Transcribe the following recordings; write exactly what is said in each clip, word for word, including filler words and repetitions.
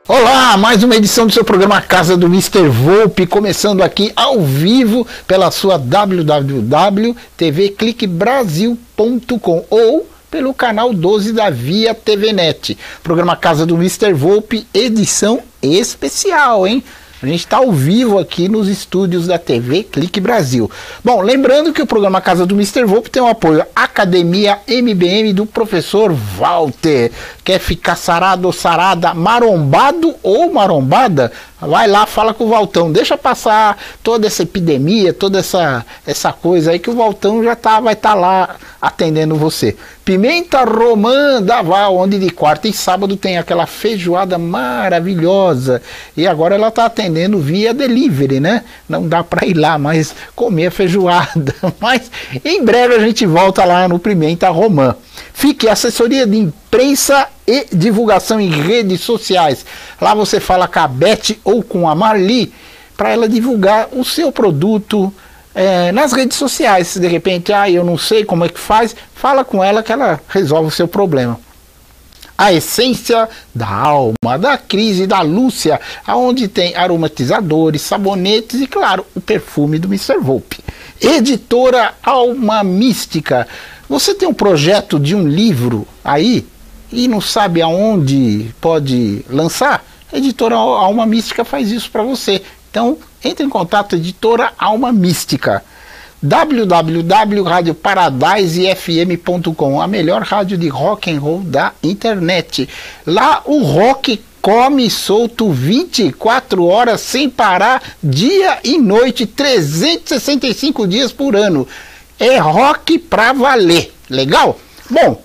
Olá, mais uma edição do seu programa Casa do mister Volpe, começando aqui ao vivo pela sua w w w ponto t v clique brasil ponto com ou pelo canal doze da Via T V Net. Programa Casa do mister Volpe, edição especial, hein? A gente está ao vivo aqui nos estúdios da T V Clique Brasil. Bom, lembrando que o programa Casa do mister Volpe tem o apoio Academia M B M do professor Walter. Quer ficar sarado ou sarada, marombado ou marombada? Vai lá, fala com o Valtão. Deixa passar toda essa epidemia, toda essa, essa coisa aí que o Valtão já tá, vai estar tá lá atendendo você. Pimenta Romã da Val, onde de quarta e sábado tem aquela feijoada maravilhosa. E agora ela está atendendo via delivery, né? Não dá para ir lá, mas comer a feijoada. Mas em breve a gente volta lá no Pimenta Romã. Fique assessoria de imprensa e divulgação em redes sociais. Lá você fala com a Beth ou com a Marli para ela divulgar o seu produto é, nas redes sociais. Se de repente, ah, eu não sei como é que faz, fala com ela que ela resolve o seu problema. A essência da alma, da Cris e da Lúcia, aonde tem aromatizadores, sabonetes e, claro, o perfume do mister Volpe. Editora Alma Mística. Você tem um projeto de um livro aí e não sabe aonde pode lançar? A Editora Alma Mística faz isso para você. Então, entre em contato, Editora Alma Mística. w w w ponto rádio paradise f m ponto com, a melhor rádio de rock and roll da internet. Lá o rock come solto vinte e quatro horas sem parar, dia e noite, trezentos e sessenta e cinco dias por ano. É rock pra valer. Legal? Bom,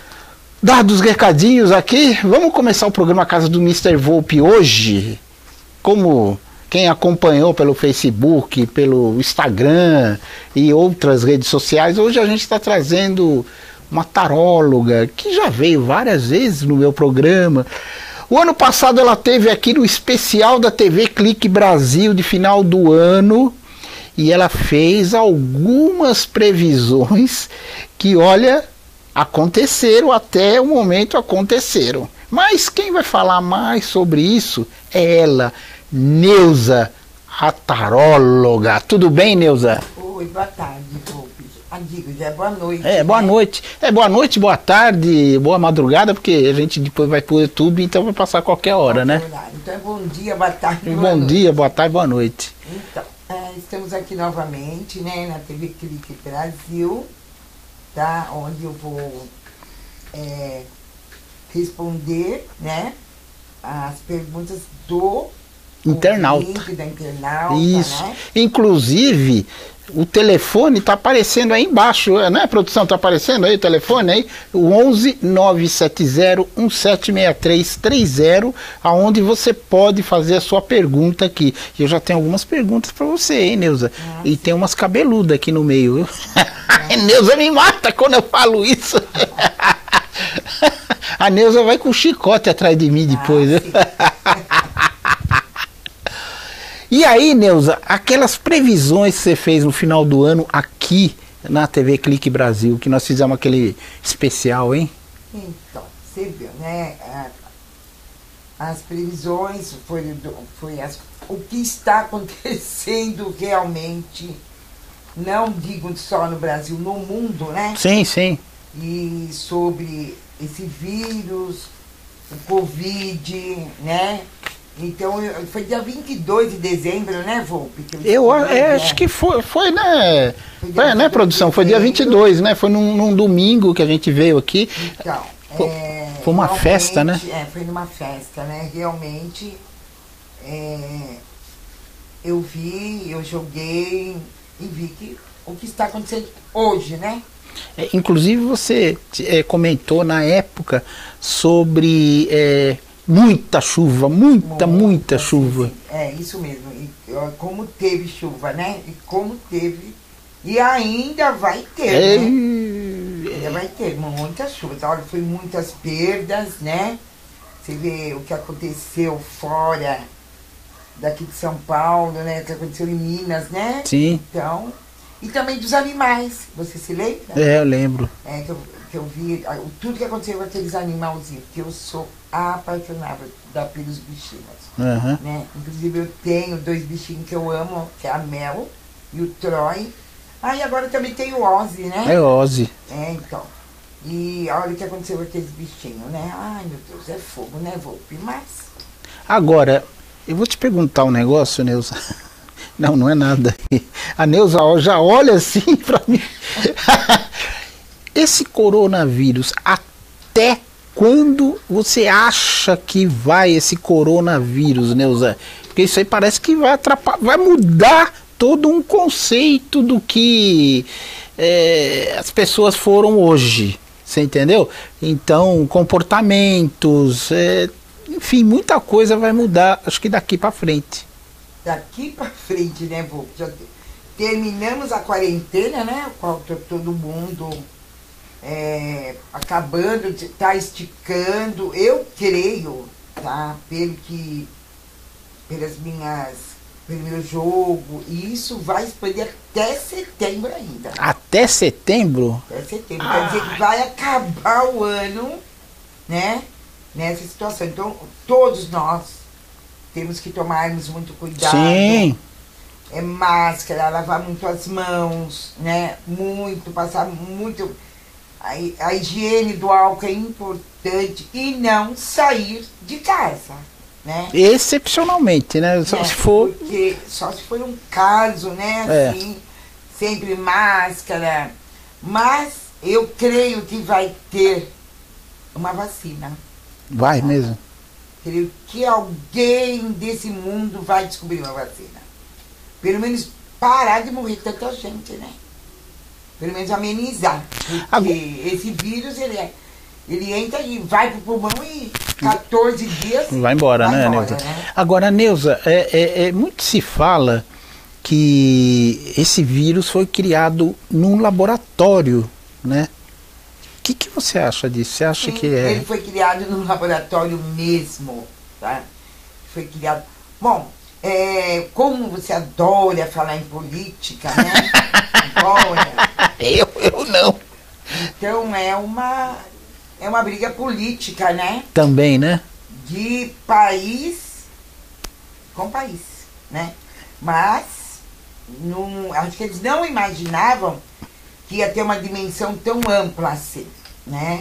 dados os recadinhos aqui, vamos começar o programa Casa do mister Volpe hoje. Como quem acompanhou pelo Facebook, pelo Instagram e outras redes sociais, hoje a gente está trazendo uma taróloga que já veio várias vezes no meu programa. O ano passado ela teve aqui no especial da T V Clique Brasil de final do ano e ela fez algumas previsões que, olha, aconteceram, até o momento aconteceram. Mas quem vai falar mais sobre isso é ela, Neuza, a taróloga. Tudo bem, Neuza? Oi, boa tarde, Volpe. Ah, digo, já é boa noite. É, boa né? noite. É, boa noite, boa tarde, boa madrugada, porque a gente depois vai pro YouTube, então vai passar qualquer hora, né? Horário. Então é bom dia, boa tarde, boa Bom noite. dia, boa tarde, boa noite. Então, é, estamos aqui novamente, né, na T V Clique Brasil, tá? Onde eu vou é, responder, né, as perguntas do Internauta. ouvinte, da internauta, Isso. né? Inclusive, o telefone está aparecendo aí embaixo, não é, produção? Está aparecendo aí o telefone aí? O onze nove sete zero um sete seis três três zero, aonde você pode fazer a sua pergunta aqui. Eu já tenho algumas perguntas para você, hein, Neuza? Ah, e sim. Tem umas cabeludas aqui no meio, viu? Ah. Neuza me mata quando eu falo isso. A Neuza vai com chicote atrás de mim depois, ah, viu? E aí, Neuza, aquelas previsões que você fez no final do ano aqui na T V Clique Brasil, que nós fizemos aquele especial, hein? Então, você viu, né? As previsões foi, foi as, o que está acontecendo realmente, não digo só no Brasil, no mundo, né? Sim, sim. E sobre esse vírus, o Covid, né? Então, foi dia vinte e dois de dezembro, né, Volpe? Eu, eu é, acho que foi, foi né, foi, foi né, produção? Foi dia vinte e dois, né? Foi num, num domingo que a gente veio aqui. Então, foi, é, foi uma festa, né? É, foi numa festa, né? Realmente, é, eu vi, eu joguei e vi que o que está acontecendo hoje, né? É, inclusive, você é, comentou na época sobre... É, muita chuva, muita, muita, muita chuva. Sim, sim. É, isso mesmo. E, como teve chuva, né? E como teve. E ainda vai ter, é... né? Ainda vai ter muita chuva. Olha, foi muitas perdas, né? Você vê o que aconteceu fora daqui de São Paulo, né? O que aconteceu em Minas, né? Sim. Então, E também dos animais, você se lembra? É, eu lembro. É, que eu, que eu vi ah, o- tudo que aconteceu com aqueles animalzinhos, que eu sou apaixonada da- pelos bichinhos. Aham. Né? Inclusive eu tenho dois bichinhos que eu amo, que é a Mel e o Troy. Ah, e agora também tem o Ozzy, né? É Ozzy. É, então. E olha o que aconteceu com aqueles bichinhos, né? Ai, meu Deus, é fogo, né, Volpe? Mas, Agora, eu vou te perguntar um negócio, Neuza. Não, não é nada. A Neuza ó, já olha assim pra mim. Esse coronavírus, até quando você acha que vai esse coronavírus, Neuza? Porque isso aí parece que vai atrapalhar, vai mudar todo um conceito do que é, as pessoas foram hoje. Você entendeu? Então, comportamentos, é, enfim, muita coisa vai mudar, acho que daqui pra frente. daqui pra frente, né, Volpe? Já te- terminamos a quarentena, né? Qual to- todo mundo é, acabando de tá esticando. Eu creio, tá? Pelo que, pelas minhas, pelo meu jogo, e isso vai expandir até setembro ainda. Até setembro? Até setembro. Quer dizer que vai acabar o ano, né? Nessa situação. Então, todos nós temos que tomarmos muito cuidado. Sim. É máscara, lavar muito as mãos, né? Muito, passar muito. A, hi- a higiene do álcool é importante e não sair de casa, né? Excepcionalmente, né? Só Né? se for. Porque só se for um caso, né? É. Assim, sempre máscara. Mas eu creio que vai ter uma vacina. Vai mesmo. Creio que alguém desse mundo vai descobrir uma vacina. Pelo menos parar de morrer tanta gente, né? Pelo menos amenizar. Porque Agora- esse vírus, ele, é, ele entra e vai pro pulmão e quatorze dias... Vai embora, vai né, embora, Neuza? né? Agora, Neuza, é, é- é- muito se fala que esse vírus foi criado num laboratório, né? O que, que você acha disso? Você acha Sim, que é. Ele foi criado no laboratório mesmo, tá? Foi criado... Bom, é, como você adora falar em política, né? Adora. Eu, eu não. Então é uma, é uma briga política, né? Também, né? De país com país, né? Mas não, acho que eles não imaginavam que ia ter uma dimensão tão ampla assim, né?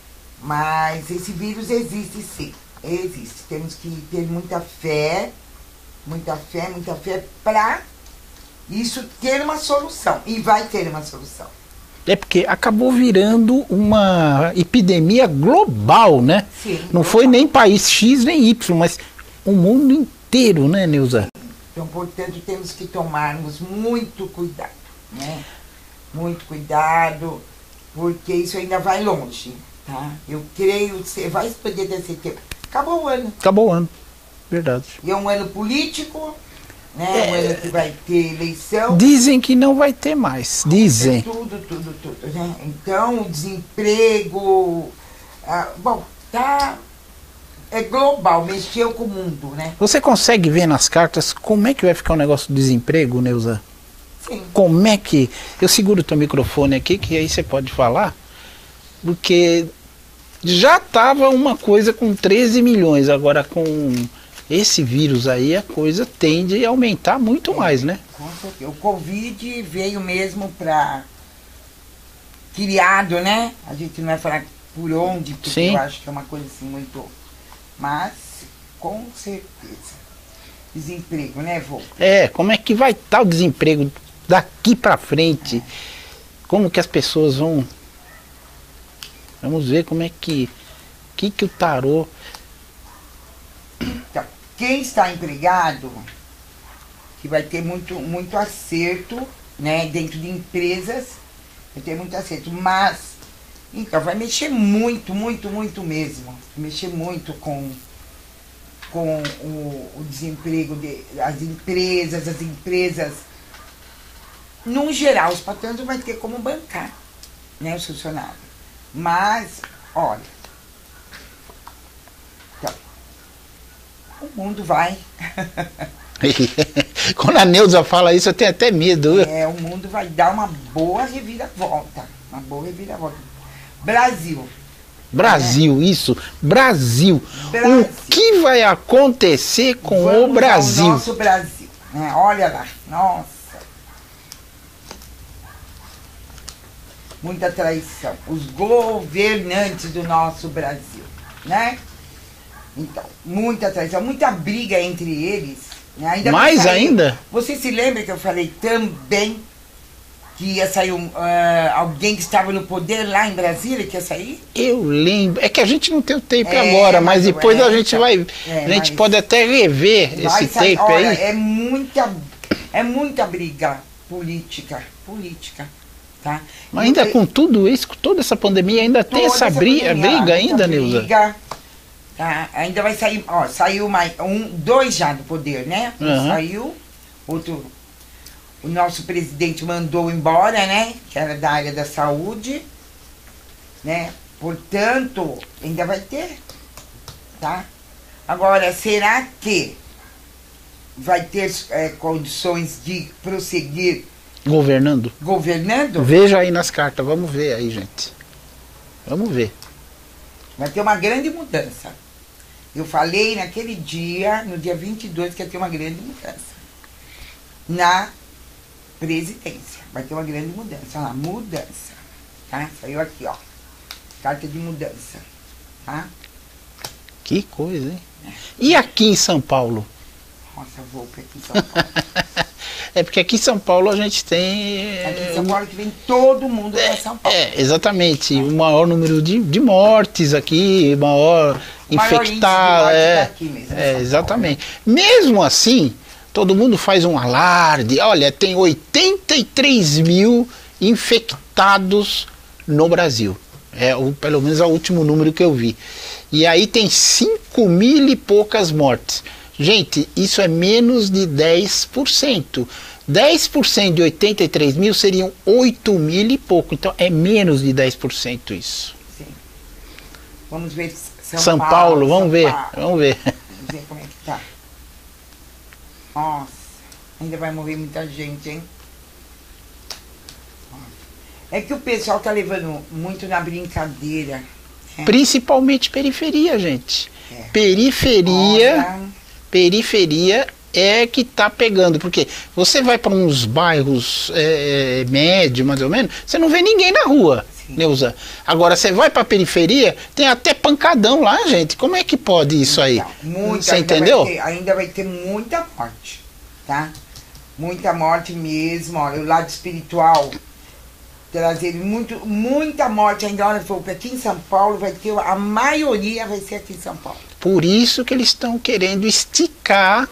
Mas esse vírus existe sim, existe. Temos que ter muita fé, muita fé, muita fé para isso ter uma solução. E vai ter uma solução. É porque acabou virando uma epidemia global, né? Sim. Não foi nem país X nem Y, mas o mundo inteiro, né, Neuza? Então, portanto, temos que tomarmos muito cuidado, né? Muito cuidado, porque isso ainda vai longe, tá? Eu creio que você vai expandir desse tempo. Acabou o ano. Acabou o ano. Verdade. E é um ano político, né? É. Um ano que vai ter eleição. Dizem que não vai ter mais. Dizem. Tudo, tudo, tudo, né? Então, o desemprego... ah, bom, tá... É global, mexeu com o mundo, né? Você consegue ver nas cartas como é que vai ficar o negócio do desemprego, Neuza? Sim. Como é que... Eu seguro o teu microfone aqui, que aí você pode falar. Porque já estava uma coisa com treze milhões, agora com esse vírus aí a coisa tende a aumentar muito mais, né? Com certeza. O Covid veio mesmo para criado, né? A gente não vai falar por onde, porque Sim. eu acho que é uma coisa assim muito... Mas, com certeza. Desemprego, né, vô? É, como é que vai estar o desemprego daqui pra frente? Como que as pessoas vão... Vamos ver como é que... que que o tarô... Então, quem está empregado, que vai ter muito, muito acerto, né? Dentro de empresas, vai ter muito acerto. Mas, então, vai mexer muito, muito, muito mesmo. Mexer muito com, com o, o desemprego das empresas, as empresas. No geral, os patrões vão ter como bancar, né, os funcionários. Mas, olha, então, o mundo vai. Quando a Neuza fala isso, eu tenho até medo. É, o mundo vai dar uma boa reviravolta. Uma boa reviravolta. Brasil. Brasil, é. isso. Brasil. Brasil. O que vai acontecer com Vamos o Brasil? Ao nosso Brasil. Né? Olha lá. Nossa. Muita traição. Os governantes do nosso Brasil. Né? Então, muita traição. Muita briga entre eles. Né? Ainda Mais ainda? Você se lembra que eu falei também que ia sair um, uh, alguém que estava no poder lá em Brasília, que ia sair? Eu lembro. É que a gente não tem o tape é, agora, mas, mas depois é, a gente então, vai. É, a gente pode até rever esse sair, tape olha, aí. É muita, é muita briga política. Política. Tá? Mas ainda eu, com tudo isso, com toda essa pandemia, ainda tem essa, essa briga, pandemia, briga ainda, Neuza? Tá? Ainda vai sair, ó, saiu mais um, dois já do poder, né? Um uhum. saiu, outro, o nosso presidente mandou embora, né? Que era da área da saúde, né? Portanto, ainda vai ter, tá? Agora, será que vai ter é, condições de prosseguir governando? Governando? Veja aí nas cartas, vamos ver aí, gente. Vamos ver. Vai ter uma grande mudança. Eu falei naquele dia, no dia vinte e dois, que ia ter uma grande mudança. Na presidência. Vai ter uma grande mudança. Olha lá, mudança. Tá? Saiu aqui, ó. Carta de mudança. Tá? Que coisa, hein? É. E aqui em São Paulo? Nossa, eu vou para aqui em São Paulo. É porque aqui em São Paulo a gente tem... Aqui em São Paulo que vem todo mundo para São Paulo. É, exatamente. O maior número de, de mortes aqui, maior infectado. É, aqui mesmo, é exatamente. Paulo, né? Mesmo assim, todo mundo faz um alarde. Olha, tem oitenta e três mil infectados no Brasil. É, o, pelo menos é o último número que eu vi. E aí tem cinco mil e poucas mortes. Gente, isso é menos de dez por cento. dez por cento de oitenta e três mil seriam oito mil e pouco. Então é menos de dez por cento isso. Sim. Vamos ver São, São Paulo, Paulo, vamos São ver. Paulo. Vamos ver. Vamos ver como é que tá. Nossa, ainda vai morrer muita gente, hein? É que o pessoal tá levando muito na brincadeira. Né? Principalmente periferia, gente. É. Periferia... Olha... Periferia é que tá pegando, porque você vai para uns bairros é, médio, mais ou menos, você não vê ninguém na rua, Sim. Neuza. Agora você vai para periferia, tem até pancadão lá, gente. Como é que pode isso aí? Então, muita, você entendeu? Vai ter, ainda vai ter muita morte, tá? Muita morte mesmo. Olha, o lado espiritual trazer muito, muita morte ainda. Olha, aqui em São Paulo vai ter, a maioria vai ser aqui em São Paulo. Por isso que eles estão querendo esticar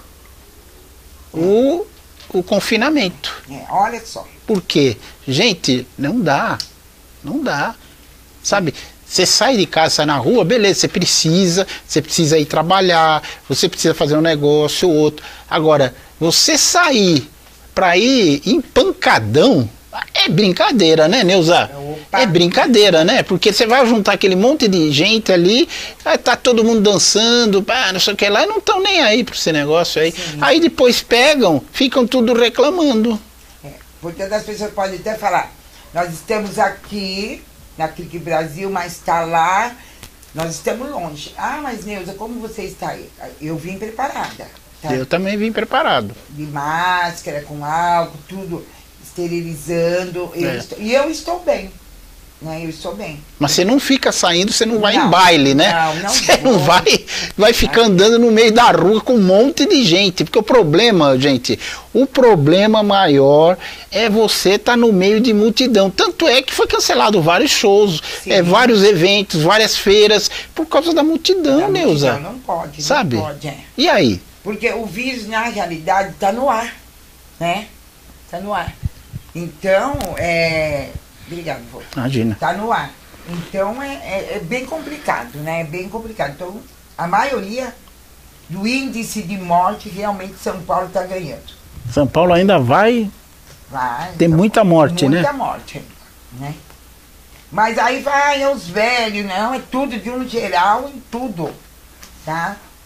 o, o confinamento. É, olha só. Por quê? Gente, não dá. Não dá. Sabe, você sai de casa, sai na rua, beleza, você precisa, você precisa ir trabalhar, você precisa fazer um negócio ou outro. Agora, você sair para ir em pancadão, é brincadeira, né, Neuza? Opa. É brincadeira, né? Porque você vai juntar aquele monte de gente ali, vai tá todo mundo dançando, pá, não sei o que lá, e não estão nem aí para esse negócio aí. Sim. Aí depois pegam, ficam tudo reclamando. É, portanto, as pessoas podem até falar, nós estamos aqui, na Clique Brasil, mas está lá, nós estamos longe. Ah, mas Neuza, como você está aí? Eu vim preparada. Tá? Eu também vim preparado. De máscara, com álcool, tudo... esterilizando, eu é. estou, e eu estou bem, né? Eu estou bem. Mas você não fica saindo, você não vai não, em baile, né? Não, não Você vou. não vai, vai ficar andando no meio da rua com um monte de gente, porque o problema, gente, o problema maior é você estar tá no meio de multidão. Tanto é que foi cancelado vários shows, é, vários eventos, várias feiras, por causa da multidão, da Neuza. Multidão, não pode, sabe? Não pode, é. E aí? Porque o vírus, na realidade, está no ar, né? Está no ar. Então, é... Obrigado, vô. Imagina. Tá no ar. Então, é, é, é bem complicado, né? É bem complicado. Então, a maioria do índice de morte, realmente, São Paulo está ganhando. São Paulo ainda vai... Vai. Tem então, muita morte, muita né? Muita morte, né? Mas aí vai, é os velhos, não, é tudo de um geral, em tudo, tá?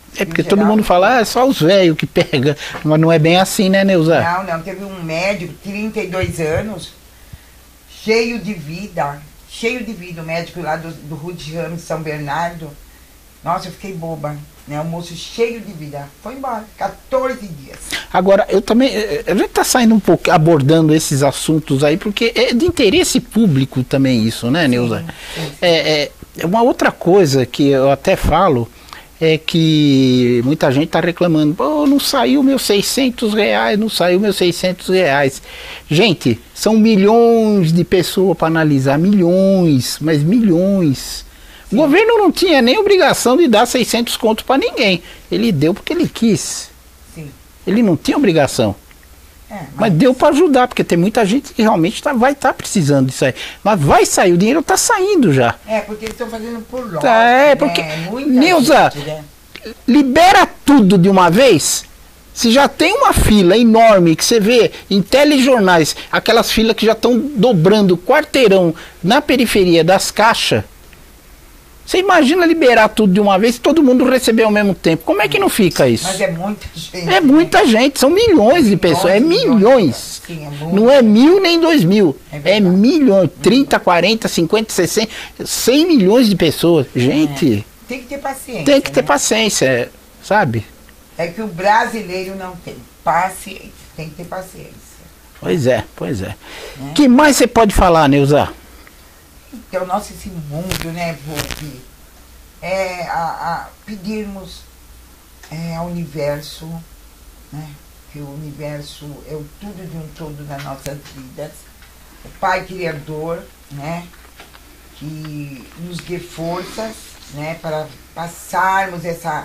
É porque todo mundo fala, ah, é só os velhos que pega, mas não é bem assim, né, Neuza? Não, não, teve um médico, trinta e dois anos, cheio de vida, cheio de vida, o médico lá do, do Rude Ramos, São Bernardo. Nossa, eu fiquei boba, né? Um moço cheio de vida. Foi embora, quatorze dias. Agora, eu também, a gente está saindo um pouco, abordando esses assuntos aí, porque é de interesse público também isso, né, Neuza? Sim, sim, sim. É, é uma outra coisa que eu até falo, é que muita gente está reclamando, pô, não saiu meus seiscentos reais, não saiu meus seiscentos reais. Gente, são milhões de pessoas para analisar, milhões, mas milhões. Sim. O governo não tinha nem obrigação de dar seiscentos contos para ninguém, ele deu porque ele quis. Sim. Ele não tinha obrigação. É, mas... mas deu para ajudar, porque tem muita gente que realmente tá, vai estar tá precisando disso aí. Mas vai sair, o dinheiro está saindo já. É, porque eles estão fazendo por lote, tá, é, porque, né? Neuza, gente, né? Libera tudo de uma vez. Se já tem uma fila enorme que você vê em telejornais, aquelas filas que já estão dobrando quarteirão na periferia das caixas. Você imagina liberar tudo de uma vez e todo mundo receber ao mesmo tempo. Como é que não fica isso? Mas é muita gente. É muita gente, são milhões de pessoas. É milhões. Sim, é não é mil nem dois mil. É, é milhões. trinta, quarenta, cinquenta, sessenta, cem milhões de pessoas. Gente. É. Tem que ter paciência. Tem que ter né? paciência, sabe? É que o brasileiro não tem paciência. Tem que ter paciência. Pois é, pois é. O é. que mais você pode falar, Neuza? Então, nosso esse mundo, né, Volpe, é a, a pedirmos é, ao universo, né, que o universo é o tudo de um todo nas nossas vidas, o Pai Criador, né, que nos dê forças, né, para passarmos essa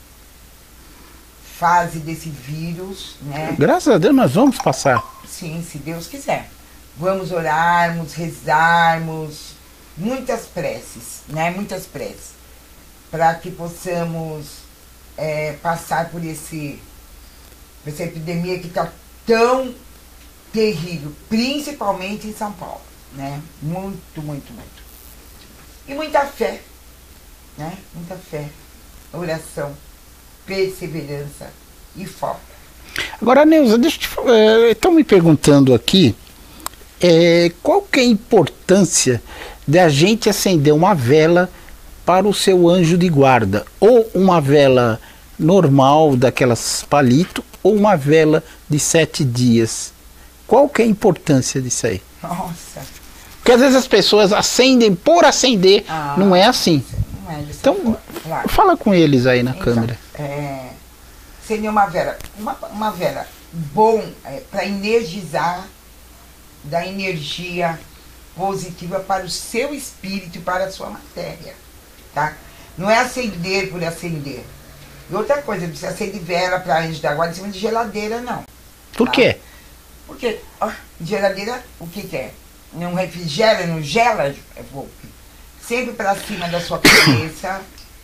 fase desse vírus, né. Graças a Deus nós vamos passar. Sim, se Deus quiser. Vamos orarmos, rezarmos, muitas preces, né? Muitas preces, para que possamos é, passar por esse, essa epidemia que está tão terrível, principalmente em São Paulo, né? Muito, muito, muito. E muita fé, né? Muita fé, oração, perseverança e foco. Agora, Neuza, deixa eu te falar, estão me perguntando aqui, é, qual que é a importância de a gente acender uma vela para o seu anjo de guarda, ou uma vela normal, daquelas palito, ou uma vela de sete dias. Qual que é a importância disso aí? Nossa! Porque às vezes as pessoas acendem por acender, ah, não é assim. Não é então, claro. Fala com eles aí na então, câmera. É... Seria uma vela, uma, uma vela bom é, para energizar, dar energia positiva para o seu espírito e para a sua matéria, tá? Não é acender por acender. E outra coisa, não precisa acender vela para anjo da guarda em cima de geladeira, não. Por tá? quê? Porque, ó, geladeira, o que que é? Não refrigera, não gela, é Volpe. Sempre para cima da sua cabeça.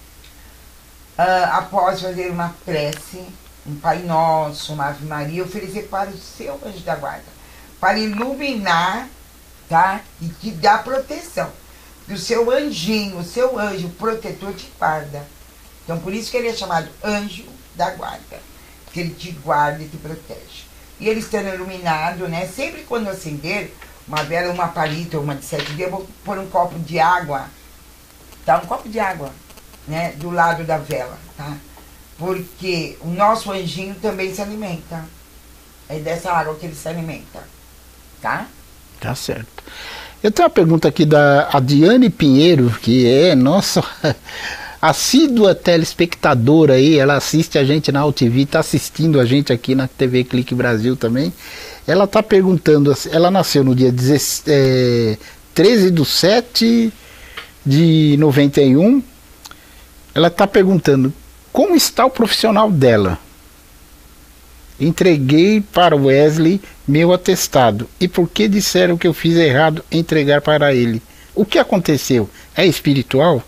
Uh, após fazer uma prece, um Pai Nosso, uma Ave Maria, oferecer para o seu anjo da guarda, para iluminar, tá? E te dar proteção. E o seu anjinho, o seu anjo protetor te guarda. Então, por isso que ele é chamado anjo da guarda, que ele te guarda e te protege. E ele estando iluminado, né? Sempre quando acender uma vela, uma palita, uma de sete dias, eu vou pôr um copo de água, tá? Um copo de água, né, do lado da vela, tá? Porque o nosso anjinho também se alimenta. É dessa água que ele se alimenta, tá? Tá certo. Eu tenho uma pergunta aqui da Adiane Pinheiro, que é nossa assídua telespectadora aí, ela assiste a gente na U T V, tá assistindo a gente aqui na T V Clique Brasil também. Ela tá perguntando, ela nasceu no dia treze do sete de noventa e um. Ela está perguntando, como está o profissional dela? Entreguei para o Wesley meu atestado. E por que disseram que eu fiz errado em entregar para ele? O que aconteceu? É espiritual?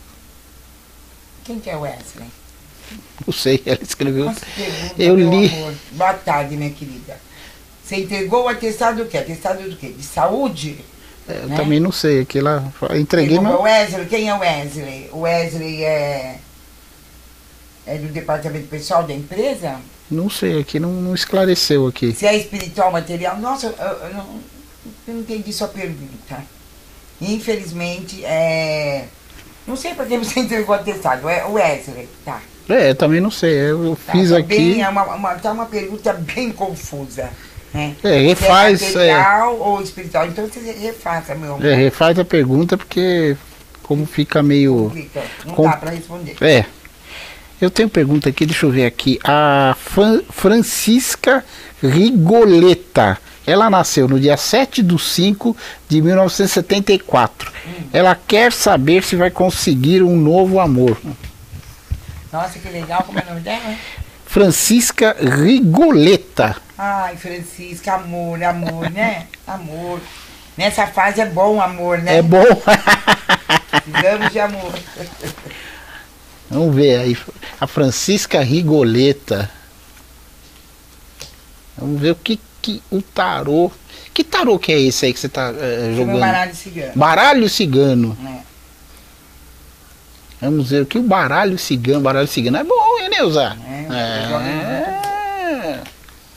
Quem que é Wesley? Não sei, ela escreveu. Nossa, pergunta, eu li. Amor. Boa tarde, minha querida. Você entregou o atestado do quê? Atestado do quê? De saúde? É, eu né? também não sei. Aqui ela entreguei. Meu... Wesley, quem é o Wesley? O Wesley é... é do departamento pessoal da empresa? Não sei, aqui não, não esclareceu aqui. Se é espiritual material, nossa, eu, eu, não, eu não entendi sua pergunta. Infelizmente, é... não sei por que você entregou atestado, é o Wesley, tá? É, também não sei, eu Tá, fiz tá aqui... Bem, é uma, uma, tá uma pergunta bem confusa, né? É, refaz... Se é material é... ou espiritual, então você refaça, meu amor. É, refaz a pergunta porque como fica meio... Fica, não com... dá pra responder. É. Eu tenho pergunta aqui, deixa eu ver aqui. A Fran Francisca Rigoleta. Ela nasceu no dia sete de cinco de mil novecentos e setenta e quatro. Hum. Ela quer saber se vai conseguir um novo amor. Nossa, que legal. Como é o nome dela? Francisca Rigoleta. Ai, Francisca, amor, amor, né? Amor. Nessa fase é bom amor, né? É bom. Precisamos de amor. Vamos ver aí, a Francisca Rigoleta. Vamos ver o que, que o tarô... Que tarô que é esse aí que você está uh, jogando? Baralho cigano. Baralho cigano. É. Vamos ver o que o baralho cigano... Baralho cigano é bom, hein, Neuza? É, é.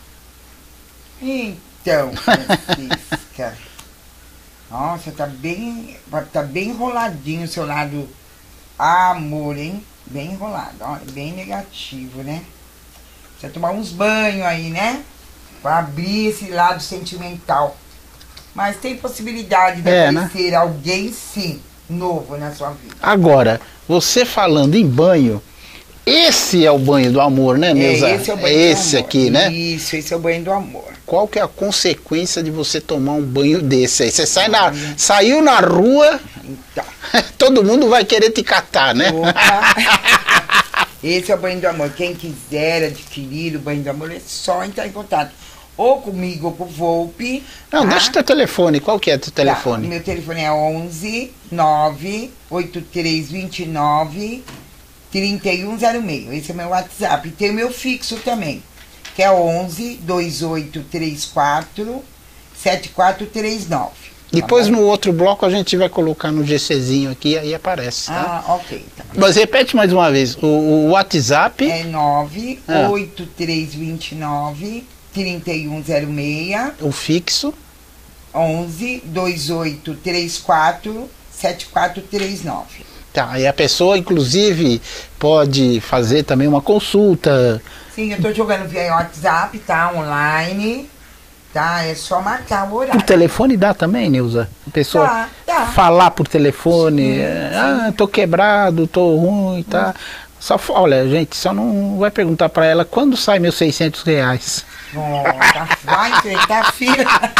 Então, Francisca... Nossa, tá bem, tá bem enroladinho o seu lado amor, hein? Bem enrolado, ó, bem negativo, né? Precisa tomar uns banhos aí, né? Pra abrir esse lado sentimental. Mas tem possibilidade de é, aparecer né? alguém, sim, novo na sua vida. Agora, você falando em banho, esse é o banho do amor, né, Neuza? É, esse é o banho é esse do amor. aqui, né? Isso, esse é o banho do amor. Qual que é a consequência de você tomar um banho desse aí? Você sai na, saiu na rua, então. Todo mundo vai querer te catar, né? Esse é o banho do amor. Quem quiser adquirir o banho do amor é só entrar em contato. Ou comigo ou com o Volpe. Não, tá? deixa o teu telefone. Qual que é o teu telefone? Tá, meu telefone é onze nove oito três dois nove três um zero seis. Esse é meu WhatsApp. E tem o meu fixo também, que é onze dois oito três quatro sete quatro três nove. Depois tá, no outro bloco a gente vai colocar no GCzinho aqui, aí aparece, tá? Ah, ok. Tá. Mas repete mais uma vez, o, o WhatsApp... É nove oito três dois nove três um zero seis. O fixo? onze dois oito três quatro sete quatro três nove. Tá, e a pessoa, inclusive, pode fazer também uma consulta. Sim, eu tô jogando via WhatsApp, tá? Online, tá? É só marcar o horário. Por telefone dá também, Neuza? A pessoa tá, tá. falar por telefone, sim, é, sim. ah, tô quebrado, tô ruim, tá? Hum. Só, olha, gente, só não vai perguntar pra ela quando sai meus seiscentos reais. Oh, tá, vai enfrentar a fila.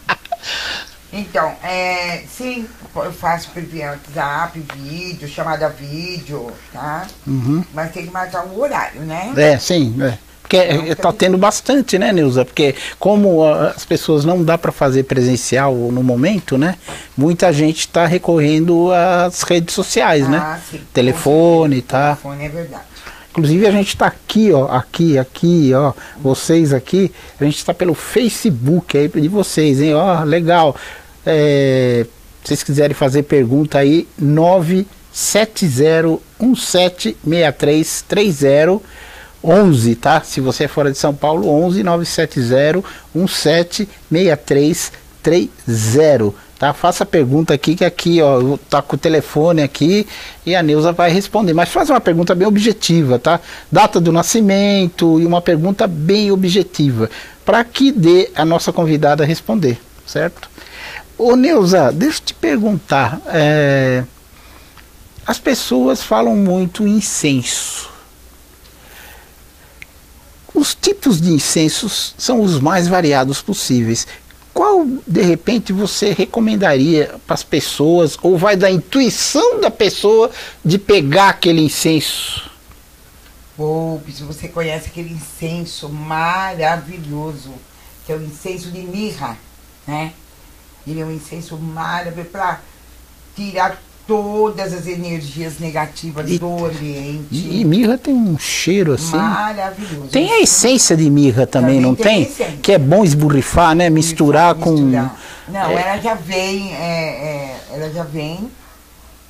Então, é, sim, eu faço por via WhatsApp, vídeo, chamada vídeo, tá? Uhum. Mas tem que marcar o horário, né? É, sim, é. Porque é, tá tendo bastante, né, Neuza? Porque como as pessoas não dá para fazer presencial no momento, né? Muita gente está recorrendo às redes sociais, ah, né? Sim. Telefone, tá? Telefone, é verdade. Inclusive a gente está aqui, ó, aqui, aqui, ó, vocês aqui, a gente está pelo Facebook aí de vocês, hein? Ó, legal. É, se vocês quiserem fazer pergunta aí, nove sete zero um sete seis três três zero onze, tá? Se você é fora de São Paulo, onze nove sete zero um sete seis três três zero, tá? Faça a pergunta aqui, que aqui, ó, tá com o telefone aqui e a Neuza vai responder. Mas faz uma pergunta bem objetiva, tá? Data do nascimento e uma pergunta bem objetiva, para que dê a nossa convidada responder, certo? Ô Neuza, deixa eu te perguntar, é, as pessoas falam muito em incenso. Os tipos de incensos são os mais variados possíveis. Qual, de repente, você recomendaria para as pessoas, ou vai da intuição da pessoa de pegar aquele incenso? Pô, se você conhece aquele incenso maravilhoso, que é o incenso de mirra, né? Ele é um incenso maravilhoso para tirar todas as energias negativas e, do ambiente. E, e mirra tem um cheiro assim. Maravilhoso. Tem a essência de mirra também, também não tem? tem? Que é bom esborrifar, né? Misturar, misturar com... Misturar. Não, é... ela já vem, é, é, ela já vem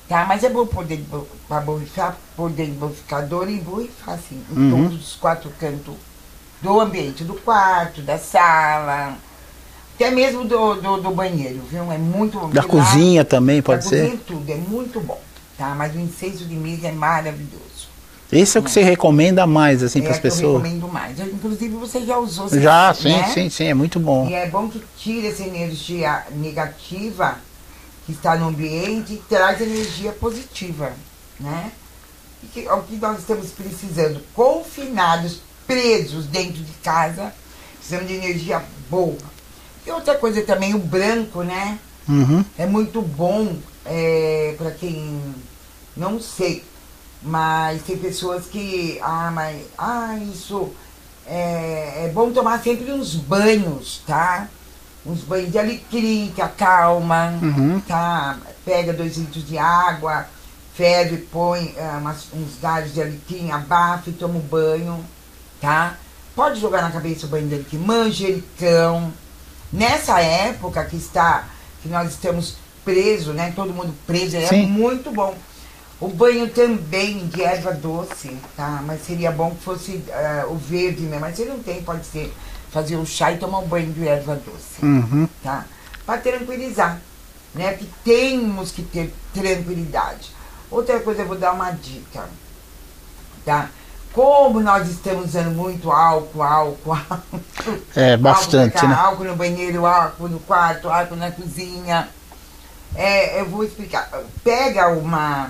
tá? Mas é bom poder para borrifar, poder borrifador e borrifar assim, em Uhum. todos os quatro cantos do ambiente, do quarto, da sala, até mesmo do, do, do banheiro, viu? É muito bom. Da Porque lá- cozinha também, pode da ser? cozinha, tudo, é muito bom, tá? Mas o incenso de mirra é maravilhoso. Esse é o que você recomenda mais, assim, É para as que eu pessoas? recomendo mais. Eu, inclusive, você já usou. você Já, sabe, sim, né? sim, sim, é muito bom. E é bom que tira essa energia negativa que está no ambiente e traz energia positiva, né? E que, é o que nós estamos precisando, confinados, presos dentro de casa, precisamos de energia boa. E outra coisa também, o branco, né? Uhum. É muito bom, é, para quem não sei, mas tem pessoas que, ah, mas, ah, isso é, é bom tomar sempre uns banhos, tá? Uns banhos de alecrim que acalma, Uhum. tá? Pega dois litros de água, ferve, põe ah, umas- uns galhos de alecrim, abafa e toma um banho, tá? Pode jogar na cabeça o banho de alecrim, manjericão. Nessa época que está, que nós estamos presos, né? Todo mundo preso, é Sim. muito bom. O banho também de erva doce, tá? Mas seria bom que fosse ah, o verde mesmo. Mas se não tem, pode ser fazer um chá e tomar um banho de erva doce, Uhum. tá? Para tranquilizar, né? Porque temos que ter tranquilidade. Outra coisa, eu vou dar uma dica, tá? Como nós estamos usando muito álcool, álcool, álcool. É, bastante, álcool, pra cá, né? álcool no banheiro, álcool no quarto, álcool na cozinha. É, eu vou explicar. Pega uma,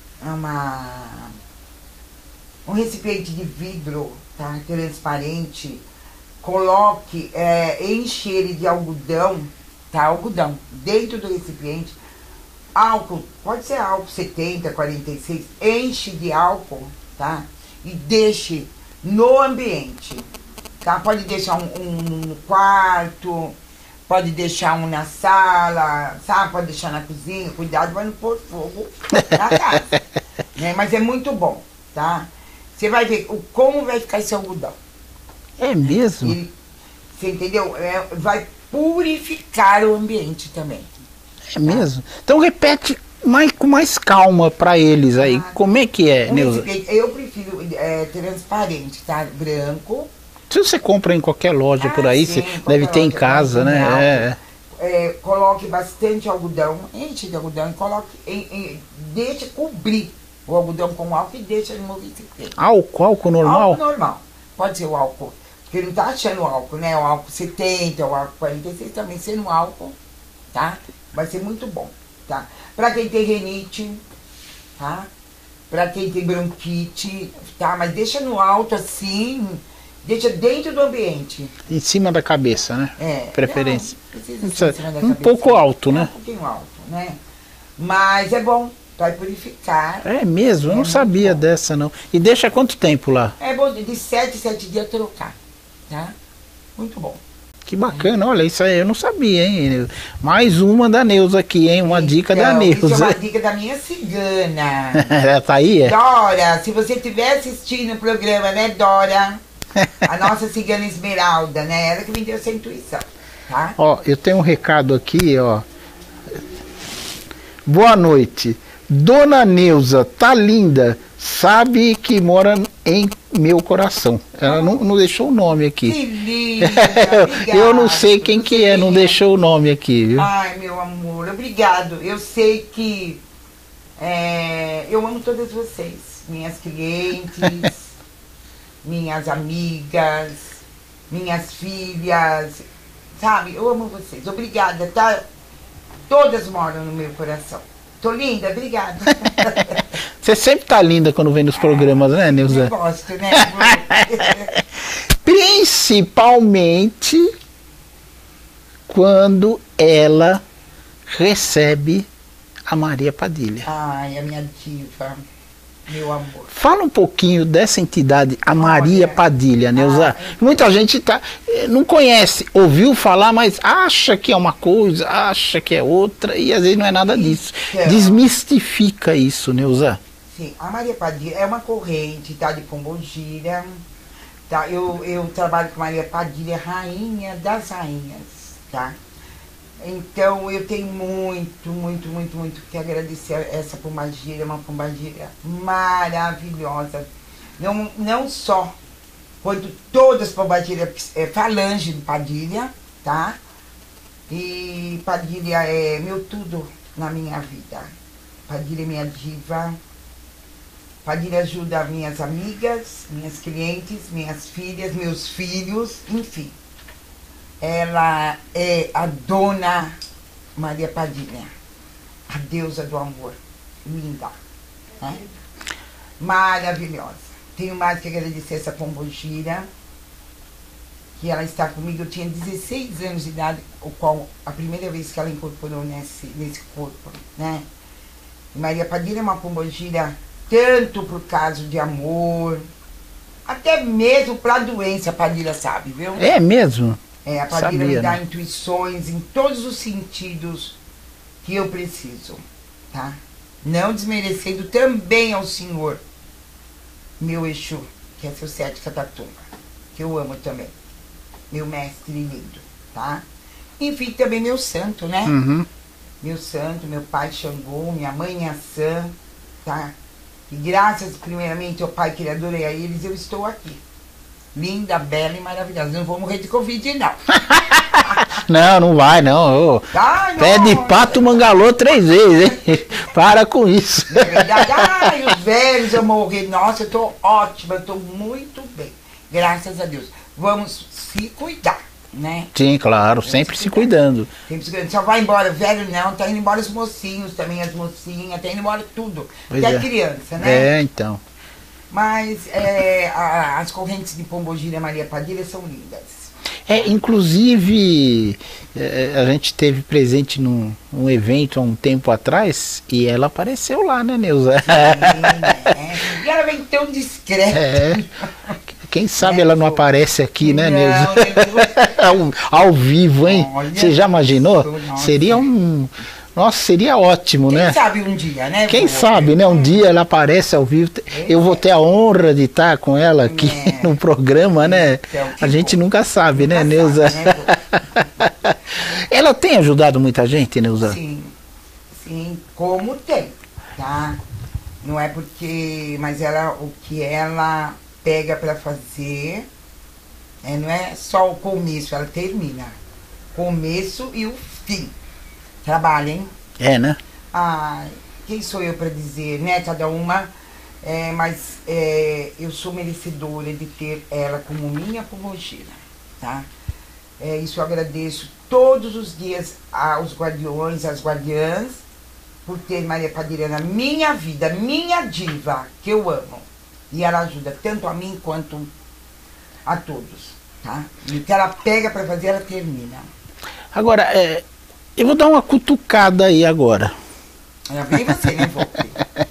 uma um recipiente de vidro, tá? Transparente. Coloque, é, enche ele de algodão, tá? Algodão dentro do recipiente. Álcool, pode ser álcool setenta, quarenta e seis, enche de álcool, tá? E deixe no ambiente, tá? Pode deixar um, um no quarto, pode deixar um na sala, sabe? Pode deixar na cozinha, cuidado para não pôr fogo na casa, né? Mas é muito bom, tá? Você vai ver o, como vai ficar esse algodão. É mesmo? Ele, você entendeu? É, vai purificar o ambiente também. É mesmo? Então repete mais, com mais calma para eles aí. Ah, Como é que é, Um Neuza? recipiente, eu prefiro é, transparente, tá? Branco. Se você compra em qualquer loja Ah, por aí, sim, você qualquer deve ter em loja, casa, tem né? álcool. É. É, coloque bastante algodão, enche de algodão e coloque, em, em, deixa cobrir o algodão com álcool e deixa no recipiente. Álcool, álcool normal? Álcool normal. Pode ser o álcool, porque não tá achando álcool, né? O álcool setenta, o álcool quarenta e seis também sendo álcool, tá? Vai ser muito bom, tá? Pra quem tem renite, tá? Pra quem tem bronquite, tá? Mas deixa no alto assim, deixa dentro do ambiente. Em cima da cabeça, né? É. Preferência. Não, precisa Não precisa- ser em cima da um cabeça. pouco alto, É, né? Um pouquinho alto, né? Mas é bom, vai purificar. É mesmo? Eu É não muito sabia bom. dessa, não. E deixa quanto tempo lá? É bom de sete, sete dias trocar, tá? Muito bom. Que bacana, olha, isso aí eu não sabia, hein? Neuza? Mais uma da Neuza aqui, hein? Uma dica da Então, isso é Neuza. uma dica da minha cigana. Ela tá aí, é? Dora, se você estiver assistindo o programa, né, Dora? A nossa cigana Esmeralda, né? Ela que me deu essa intuição, tá? Ó, eu tenho um recado aqui, ó. Boa noite. Dona Neuza, tá linda. Sabe que mora em meu coração. Ela não, não deixou o nome Que aqui. linda, Eu não sei obrigado. quem Você que é, não quem deixou o nome aqui, viu? Ai, meu amor, obrigado. Eu sei que é, eu amo todas vocês, minhas clientes, minhas amigas, minhas filhas, sabe? Eu amo vocês. Obrigada, tá? Todas moram no meu coração. Tô linda? Obrigada. Você sempre tá linda quando vem nos programas, né, Eu Neuza? gosto, né? Principalmente quando ela recebe a Maria Padilha. Ai, a minha diva, meu amor. Fala um pouquinho dessa entidade, a Maria Olha, Padilha, Neuza. ah, Muita gente tá, eh, não conhece, ouviu falar, mas acha que é uma coisa, acha que é outra, e às vezes não é nada disso. Então. Desmistifica isso, Neuza. Sim, a Maria Padilha é uma corrente, tá, de Pombogira. Tá, eu, eu trabalho com Maria Padilha, rainha das rainhas, tá? Então eu tenho muito, muito, muito, muito que agradecer a essa pombagira, uma pombagira maravilhosa. Não, não só, quanto todas as pombagiras, é, falange do Padilha, tá? E Padilha é meu tudo na minha vida. Padilha é minha diva. Padilha ajuda minhas amigas, minhas clientes, minhas filhas, meus filhos, enfim. Ela é a dona Maria Padilha, a deusa do amor, linda, né? Maravilhosa. Tenho mais que agradecer essa pombogira, que ela está comigo. Eu tinha dezesseis anos de idade, o qual a primeira vez que ela incorporou nesse, nesse corpo, né? E Maria Padilha é uma pombogira tanto por caso de amor, até mesmo para doença, a Padilha sabe, viu? É mesmo? É, a Padilha Sabia, me dá né? intuições em todos os sentidos que eu preciso, tá? Não desmerecendo também ao Senhor, meu Exu, que é seu sete Catatumba, que eu amo também, meu mestre lindo, tá? Enfim, também meu santo, né? Uhum. Meu santo, meu pai Xangô, minha mãe Inhaçã, tá? E graças primeiramente ao Pai Criador e a eles, eu estou aqui. Linda, bela e maravilhosa. Não vou morrer de Covid, não. Não, não vai, não. Ô, Ai, pé de nossa. pato mangalou três vezes, hein? Para com isso. É verdade. Ai, os velhos eu morri. Nossa, eu tô ótima, eu tô muito bem. Graças a Deus. Vamos se cuidar, né? Sim, claro, sempre se cuidando. Sempre se cuidando. Só vai embora velho, não. Tá indo embora os mocinhos também, as mocinhas. Tá indo embora tudo. Pois Até é. criança, né? É, então. Mas é, a- as correntes de Pombogira Maria Padilha são lindas. É, inclusive, é, a gente teve presente num um evento há um tempo atrás e ela apareceu lá, né, Neuza? É, e ela vem tão discreta. É. Quem sabe É, ela não pô. aparece aqui, né, Não, Neuza? eu- ao, ao vivo, hein? Olha Você já imaginou? isso, nossa. Seria um... Nossa, seria ótimo, Quem né? sabe um dia, né? Quem vô? sabe, né? Um dia ela aparece ao vivo. Eu vou ter a honra de estar com ela aqui É. no programa, né? Então, que A gente bom. nunca sabe, Nunca né, Neuza? sabe, né, Ela tem ajudado muita gente, Neuza? Sim, sim, como tem, tá? Não é porque, mas ela, o que ela pega pra fazer, é, não é só o começo, ela termina. Começo e o fim. Trabalha, hein? É, né? Ai, quem sou eu pra dizer, né? Cada uma, é, mas é, eu sou merecedora de ter ela como minha pombogira, tá? É, isso eu agradeço todos os dias aos guardiões, às guardiãs, por ter Maria Padilha na minha vida, minha diva, que eu amo. E ela ajuda tanto a mim quanto a todos, tá? E o que ela pega pra fazer, ela termina. Agora, é, eu vou dar uma cutucada aí agora. Ela vem você, né, Volpe?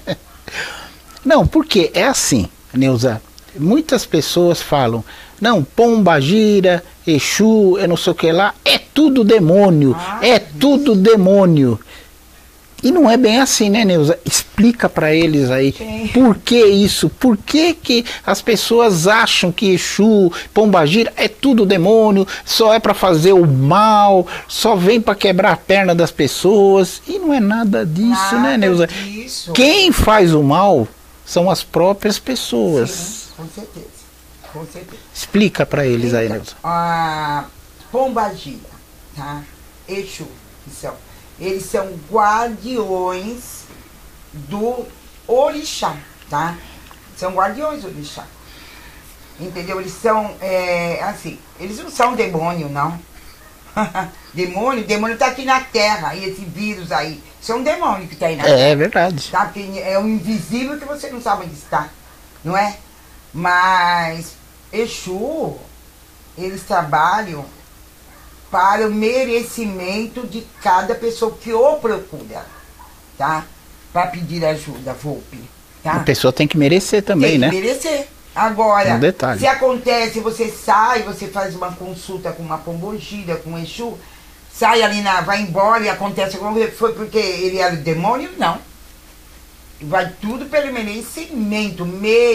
Não, porque é assim, Neuza. Muitas pessoas falam, não, pombagira, Exu, é não sei o que lá, é tudo demônio, Ah, é tudo demônio. E não é bem assim, né, Neuza? Explica pra eles aí, Sim. por que isso? Por que que as pessoas acham que Exu, pombagira é tudo demônio, só é pra fazer o mal, só vem pra quebrar a perna das pessoas? E não é nada disso, Nada né, Neuza? disso. Quem faz o mal são as próprias pessoas. Sim, com certeza. Com certeza. Explica pra eles aí, Então, Neuza. a pombagira, tá? Exu, que são. Eles são guardiões do orixá, tá? São guardiões do orixá. Entendeu? Eles são, é, assim, eles não são demônio, não. Demônio, demônio tá aqui na Terra, e esse vírus aí, isso é um demônio que tá aí na Terra. É, é verdade. Tá? Porque é o invisível que você não sabe onde está, não é? Mas Exu, eles trabalham para o merecimento de cada pessoa que o procura, tá? Para pedir ajuda, Volpe, tá? A pessoa tem que merecer também, Tem né? que merecer. Agora, Um detalhe. se acontece, você sai, você faz uma consulta com uma pombogira, com um Exu, sai ali, na, vai embora e acontece alguma coisa, foi porque ele era demônio? Não. Vai tudo pelo merecimento,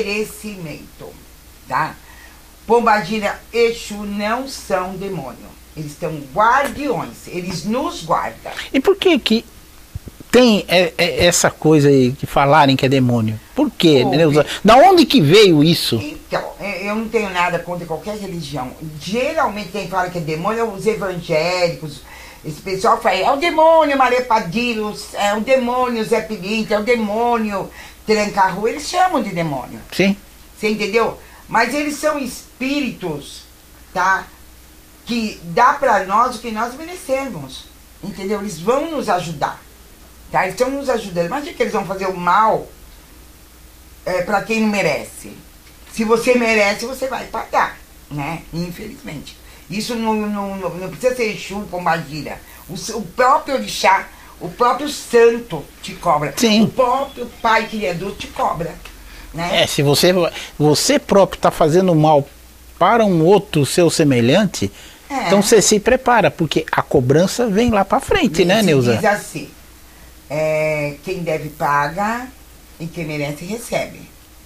merecimento, tá? Pombagira, Exu não são demônio, Eles estão guardiões, eles nos guardam. E por que que tem é, é, essa coisa aí de falarem que é demônio? Por quê, Neuza? Da onde que veio isso? Então, eu não tenho nada contra qualquer religião. Geralmente quem fala que é demônio é os evangélicos. Esse pessoal fala, é o demônio Marepadilho, é o demônio Zé Pilintra, é o demônio Tranca-Rua. Eles chamam de demônio. Sim. Você entendeu? Mas eles são espíritos, tá? Que dá pra nós o que nós merecemos. Entendeu? Eles vão nos ajudar. Tá? Eles estão nos ajudando. Imagina que eles vão fazer o mal é, pra quem não merece. Se você merece, você vai pagar, né? Infelizmente. Isso não, não, não, não precisa ser Exu, Pombagira. O, o próprio orixá, o próprio santo te cobra. Sim. O próprio pai criador te cobra. Né? É, se você, você próprio está fazendo mal para um outro seu semelhante, é. Então você se prepara, porque a cobrança vem lá para frente, e né, Neuza? Diz assim, é, quem deve paga e quem merece recebe.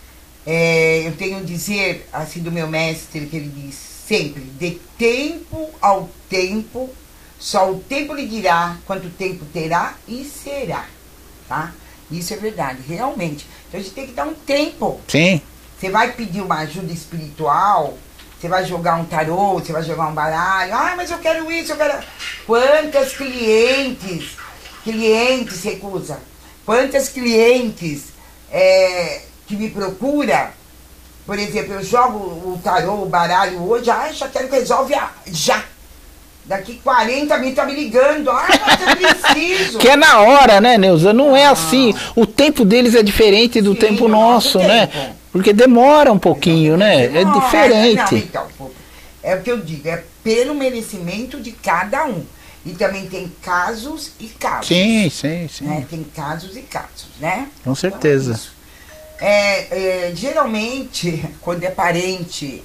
É, eu tenho um dizer assim do meu mestre, que ele diz sempre, de tempo ao tempo, só o tempo lhe dirá quanto tempo terá e será, tá? Isso é verdade, realmente. Então a gente tem que dar um tempo. Sim. Você vai pedir uma ajuda espiritual, você vai jogar um tarô, você vai jogar um baralho, ah, mas eu quero isso, eu quero... Quantas clientes, clientes recusa? Quantas clientes é, que me procura? Por exemplo, eu jogo o tarô, o baralho hoje, ah, já quero que resolve já. Daqui quarenta minutos tá me ligando, ah, mas eu preciso. Que é na hora, né, Neuza? Não é assim. O tempo deles é diferente do Sim, tempo nosso, né? Tempo. Porque demora um pouquinho, né? Demora, é diferente. Não, então, é o que eu digo, é pelo merecimento de cada um. E também tem casos e casos. Sim, sim, sim. Né? Tem casos e casos, né? Com certeza. Então, é, é, geralmente, quando é parente,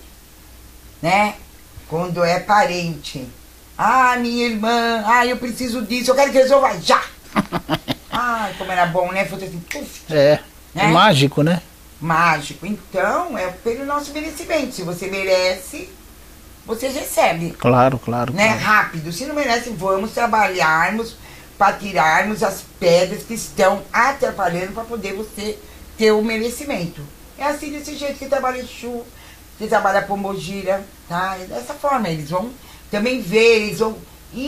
né? Quando é parente, ah, minha irmã, ah, eu preciso disso, eu quero que resolva já. Ai, como era bom, né? Foi assim, puf, é, né? É mágico, né? Mágico. Então, é pelo nosso merecimento. Se você merece, você recebe. Claro, claro. Né? Claro. Rápido. Se não merece, vamos trabalharmos para tirarmos as pedras que estão atrapalhando para poder você ter o merecimento. É assim, desse jeito que trabalha Exu, que trabalha Pombogira, tá? É dessa forma, eles vão também ver, eles vão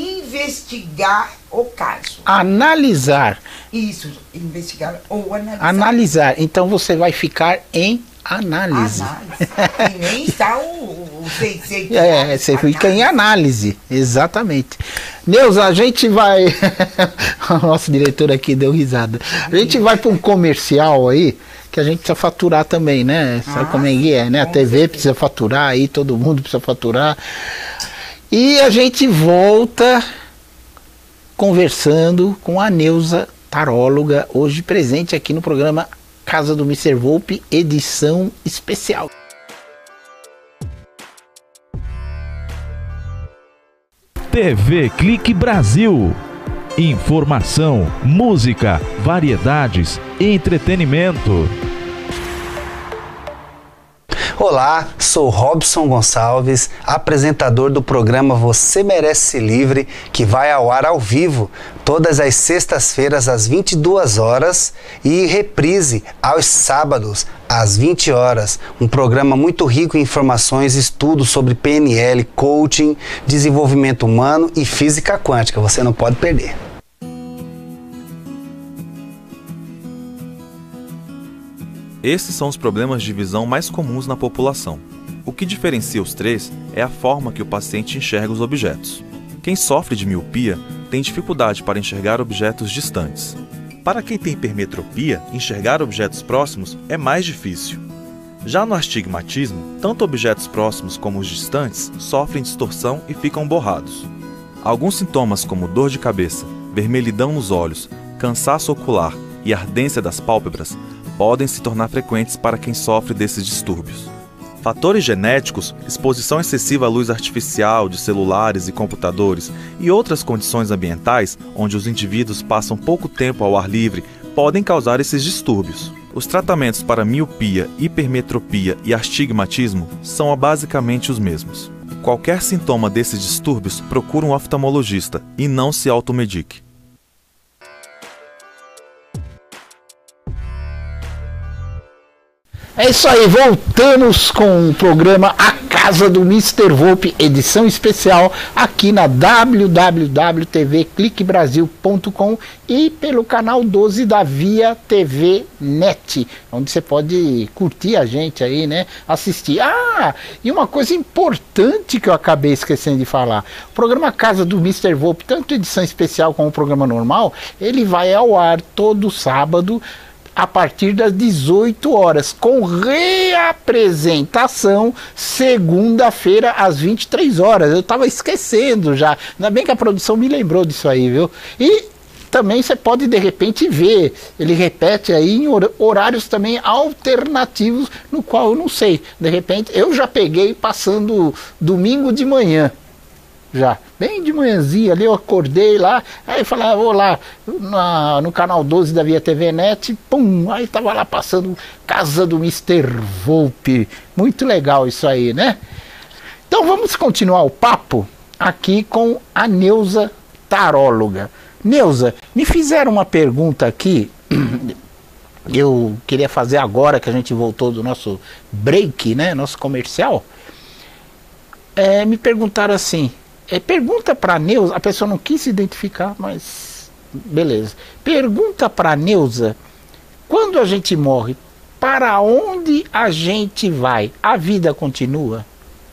investigar o caso. Analisar. Isso, investigar ou analisar. Analisar. Então você vai ficar em análise. Análise. E nem está o, o, o seis É, você fica em análise, exatamente. Neuza, a gente vai... O nosso diretor aqui deu risada. A gente vai para um comercial aí, que a gente precisa faturar também, né? Sabe ah, como é que é, né? A T V certeza. Precisa faturar aí, todo mundo precisa faturar. E a gente volta conversando com a Neuza, taróloga, hoje presente aqui no programa Casa do mister Volpe, edição especial. T V Clique Brasil. Informação, música, variedades, entretenimento. Olá, sou Robson Gonçalves, apresentador do programa Você Merece Livre, que vai ao ar ao vivo todas as sextas-feiras às vinte e duas horas e reprise aos sábados às vinte horas. Um programa muito rico em informações e estudos sobre P N L, coaching, desenvolvimento humano e física quântica. Você não pode perder. Esses são os problemas de visão mais comuns na população. O que diferencia os três é a forma que o paciente enxerga os objetos. Quem sofre de miopia tem dificuldade para enxergar objetos distantes. Para quem tem hipermetropia, enxergar objetos próximos é mais difícil. Já no astigmatismo, tanto objetos próximos como os distantes sofrem distorção e ficam borrados. Alguns sintomas como dor de cabeça, vermelhidão nos olhos, cansaço ocular e ardência das pálpebras podem se tornar frequentes para quem sofre desses distúrbios. Fatores genéticos, exposição excessiva à luz artificial de celulares e computadores e outras condições ambientais, onde os indivíduos passam pouco tempo ao ar livre, podem causar esses distúrbios. Os tratamentos para miopia, hipermetropia e astigmatismo são basicamente os mesmos. Qualquer sintoma desses distúrbios, procure um oftalmologista e não se automedique. É isso aí, voltamos com o programa A Casa do mister Volpe, edição especial aqui na w w w ponto t v clique brasil ponto com e pelo canal doze da Via T V Net, onde você pode curtir a gente aí, né? Assistir. Ah, e uma coisa importante que eu acabei esquecendo de falar: o programa Casa do mister Volpe, tanto edição especial como o programa normal, ele vai ao ar todo sábado, a partir das dezoito horas, com reapresentação segunda-feira às vinte e três horas. Eu estava esquecendo já, ainda bem que a produção me lembrou disso aí, viu? E também você pode de repente ver, ele repete aí em horários também alternativos, no qual eu não sei, de repente eu já peguei passando domingo de manhã. Já, bem de manhãzinha ali, eu acordei lá, aí falava, vou lá na, no canal doze da Via T V Net, pum, aí tava lá passando Casa do mister Volpe, muito legal isso aí, né? Então vamos continuar o papo aqui com a Neuza, taróloga. Neuza, me fizeram uma pergunta aqui, eu queria fazer agora que a gente voltou do nosso break, né, nosso comercial. É, me perguntaram assim, É, pergunta para a Neuza, a pessoa não quis se identificar, mas beleza. Pergunta para a Neuza, quando a gente morre, para onde a gente vai? A vida continua?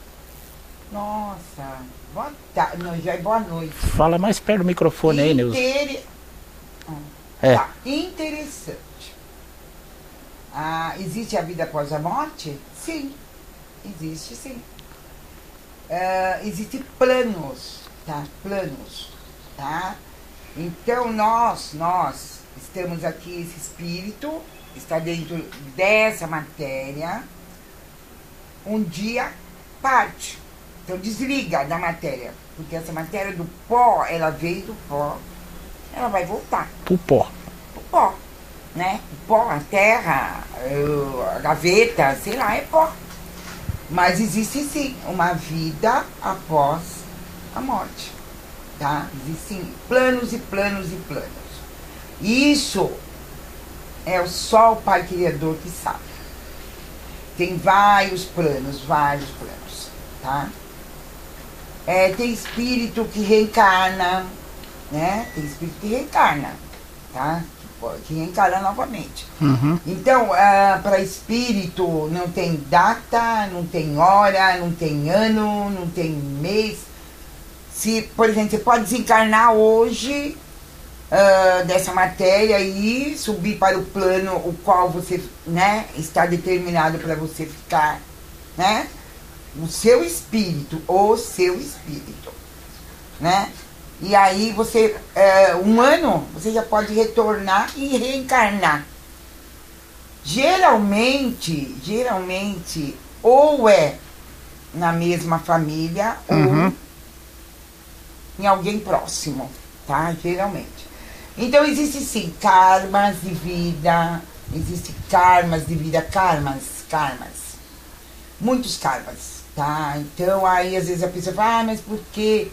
Nossa, boa tarde, não, já é boa noite. Fala mais perto do microfone aí, Neuza. Inter... É. Tá, interessante. Ah, existe a vida após a morte? Sim, existe sim. Uh, existem planos, tá? Planos, tá? Então nós, nós estamos aqui, esse espírito está dentro dessa matéria, um dia parte, então desliga da matéria, porque essa matéria do pó, ela veio do pó, ela vai voltar. Pro pó. O pó, né? O pó, a terra, a gaveta, sei lá, é pó. Mas existe sim uma vida após a morte, tá? Existem planos e planos e planos. Isso é só o Pai Criador que sabe. Tem vários planos, vários planos, tá? É, tem espírito que reencarna, né? Tem espírito que reencarna, tá? Que reencarna novamente. Uhum. Então, uh, para espírito não tem data, não tem hora, não tem ano, não tem mês. Se, por exemplo, você pode desencarnar hoje uh, dessa matéria e subir para o plano o qual você, né, está determinado para você ficar, né? O seu espírito, o seu espírito, né? E aí você, é, um ano, você já pode retornar e reencarnar. Geralmente, geralmente, ou é na mesma família, Uhum. ou em alguém próximo, tá? Geralmente. Então, existe sim karmas de vida, existe karmas de vida, karmas, karmas. Muitos karmas, tá? Então, aí às vezes a pessoa fala, ah, mas por que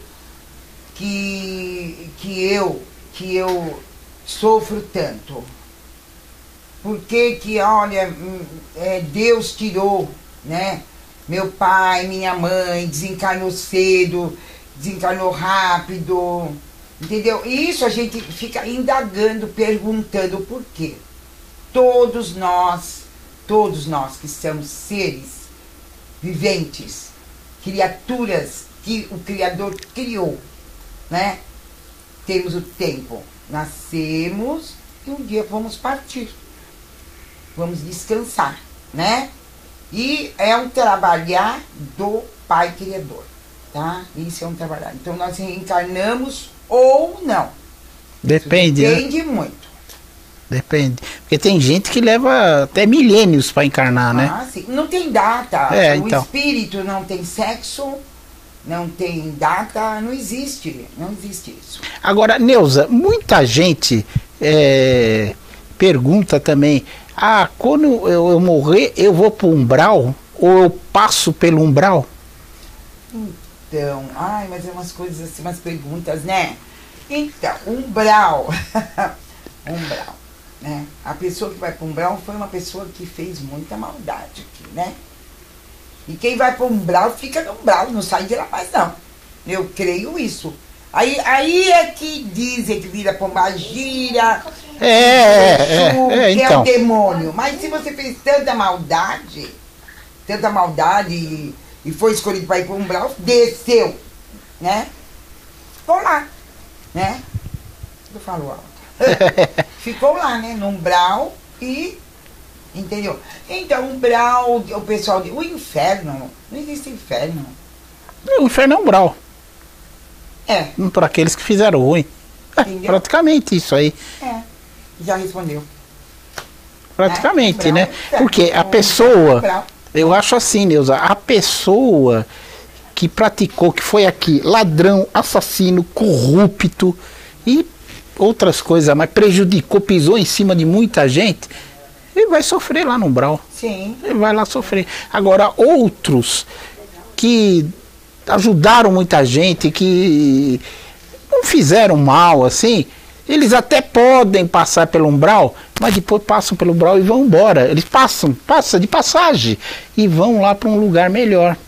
que, que eu, que eu sofro tanto? Por que que, olha, é, Deus tirou, né? Meu pai, minha mãe, desencarnou cedo, desencarnou rápido, entendeu? Isso a gente fica indagando, perguntando por quê. Todos nós, todos nós que somos seres viventes, criaturas que o Criador criou, né? Temos o tempo, nascemos e um dia vamos partir, vamos descansar, né? E é um trabalhar do Pai Criador, tá? Isso é um trabalhar. Então nós reencarnamos ou não. Depende, Isso né? depende muito. Depende. Porque tem gente que leva até milênios para encarnar, né? Ah, sim. Não tem data. É, o então. espírito não tem sexo, não tem data, não existe. Não existe isso. Agora, Neuza, muita gente é, pergunta também, ah, quando eu, eu morrer, eu vou pro umbral? Ou eu passo pelo umbral? Então, ai, mas é umas coisas assim, umas perguntas, né? Então, umbral. Umbral, né? A pessoa que vai para umbral foi uma pessoa que fez muita maldade aqui, né? E quem vai para umbral fica no umbral, não sai de lá mais não. Eu creio isso. Aí, aí é que dizem que vira pombagira, É, é, Exu, é, que é então. o demônio. Mas se você fez tanta maldade, tanta maldade e, e foi escolhido para ir para o umbral, desceu, né? Ficou lá, né? Eu falo alto. Ficou lá, né? No umbral e... Entendeu? Então, umbral, o pessoal... O inferno, não existe inferno. O inferno é umbral. É, Para aqueles que fizeram ruim. É, Entendeu? praticamente isso aí. é. Já respondeu. Praticamente, É, né? umbral, Porque a um- pessoa... umbral. Eu acho assim, Neuza, a pessoa que praticou, que foi aqui, ladrão, assassino, corrupto e outras coisas, mas prejudicou, pisou em cima de muita gente, ele vai sofrer lá no umbral. Sim. Ele vai lá sofrer. Agora, outros que ajudaram muita gente, que não fizeram mal, assim, eles até podem passar pelo umbral, mas depois passam pelo umbral e vão embora. Eles passam, passam de passagem e vão lá para um lugar melhor.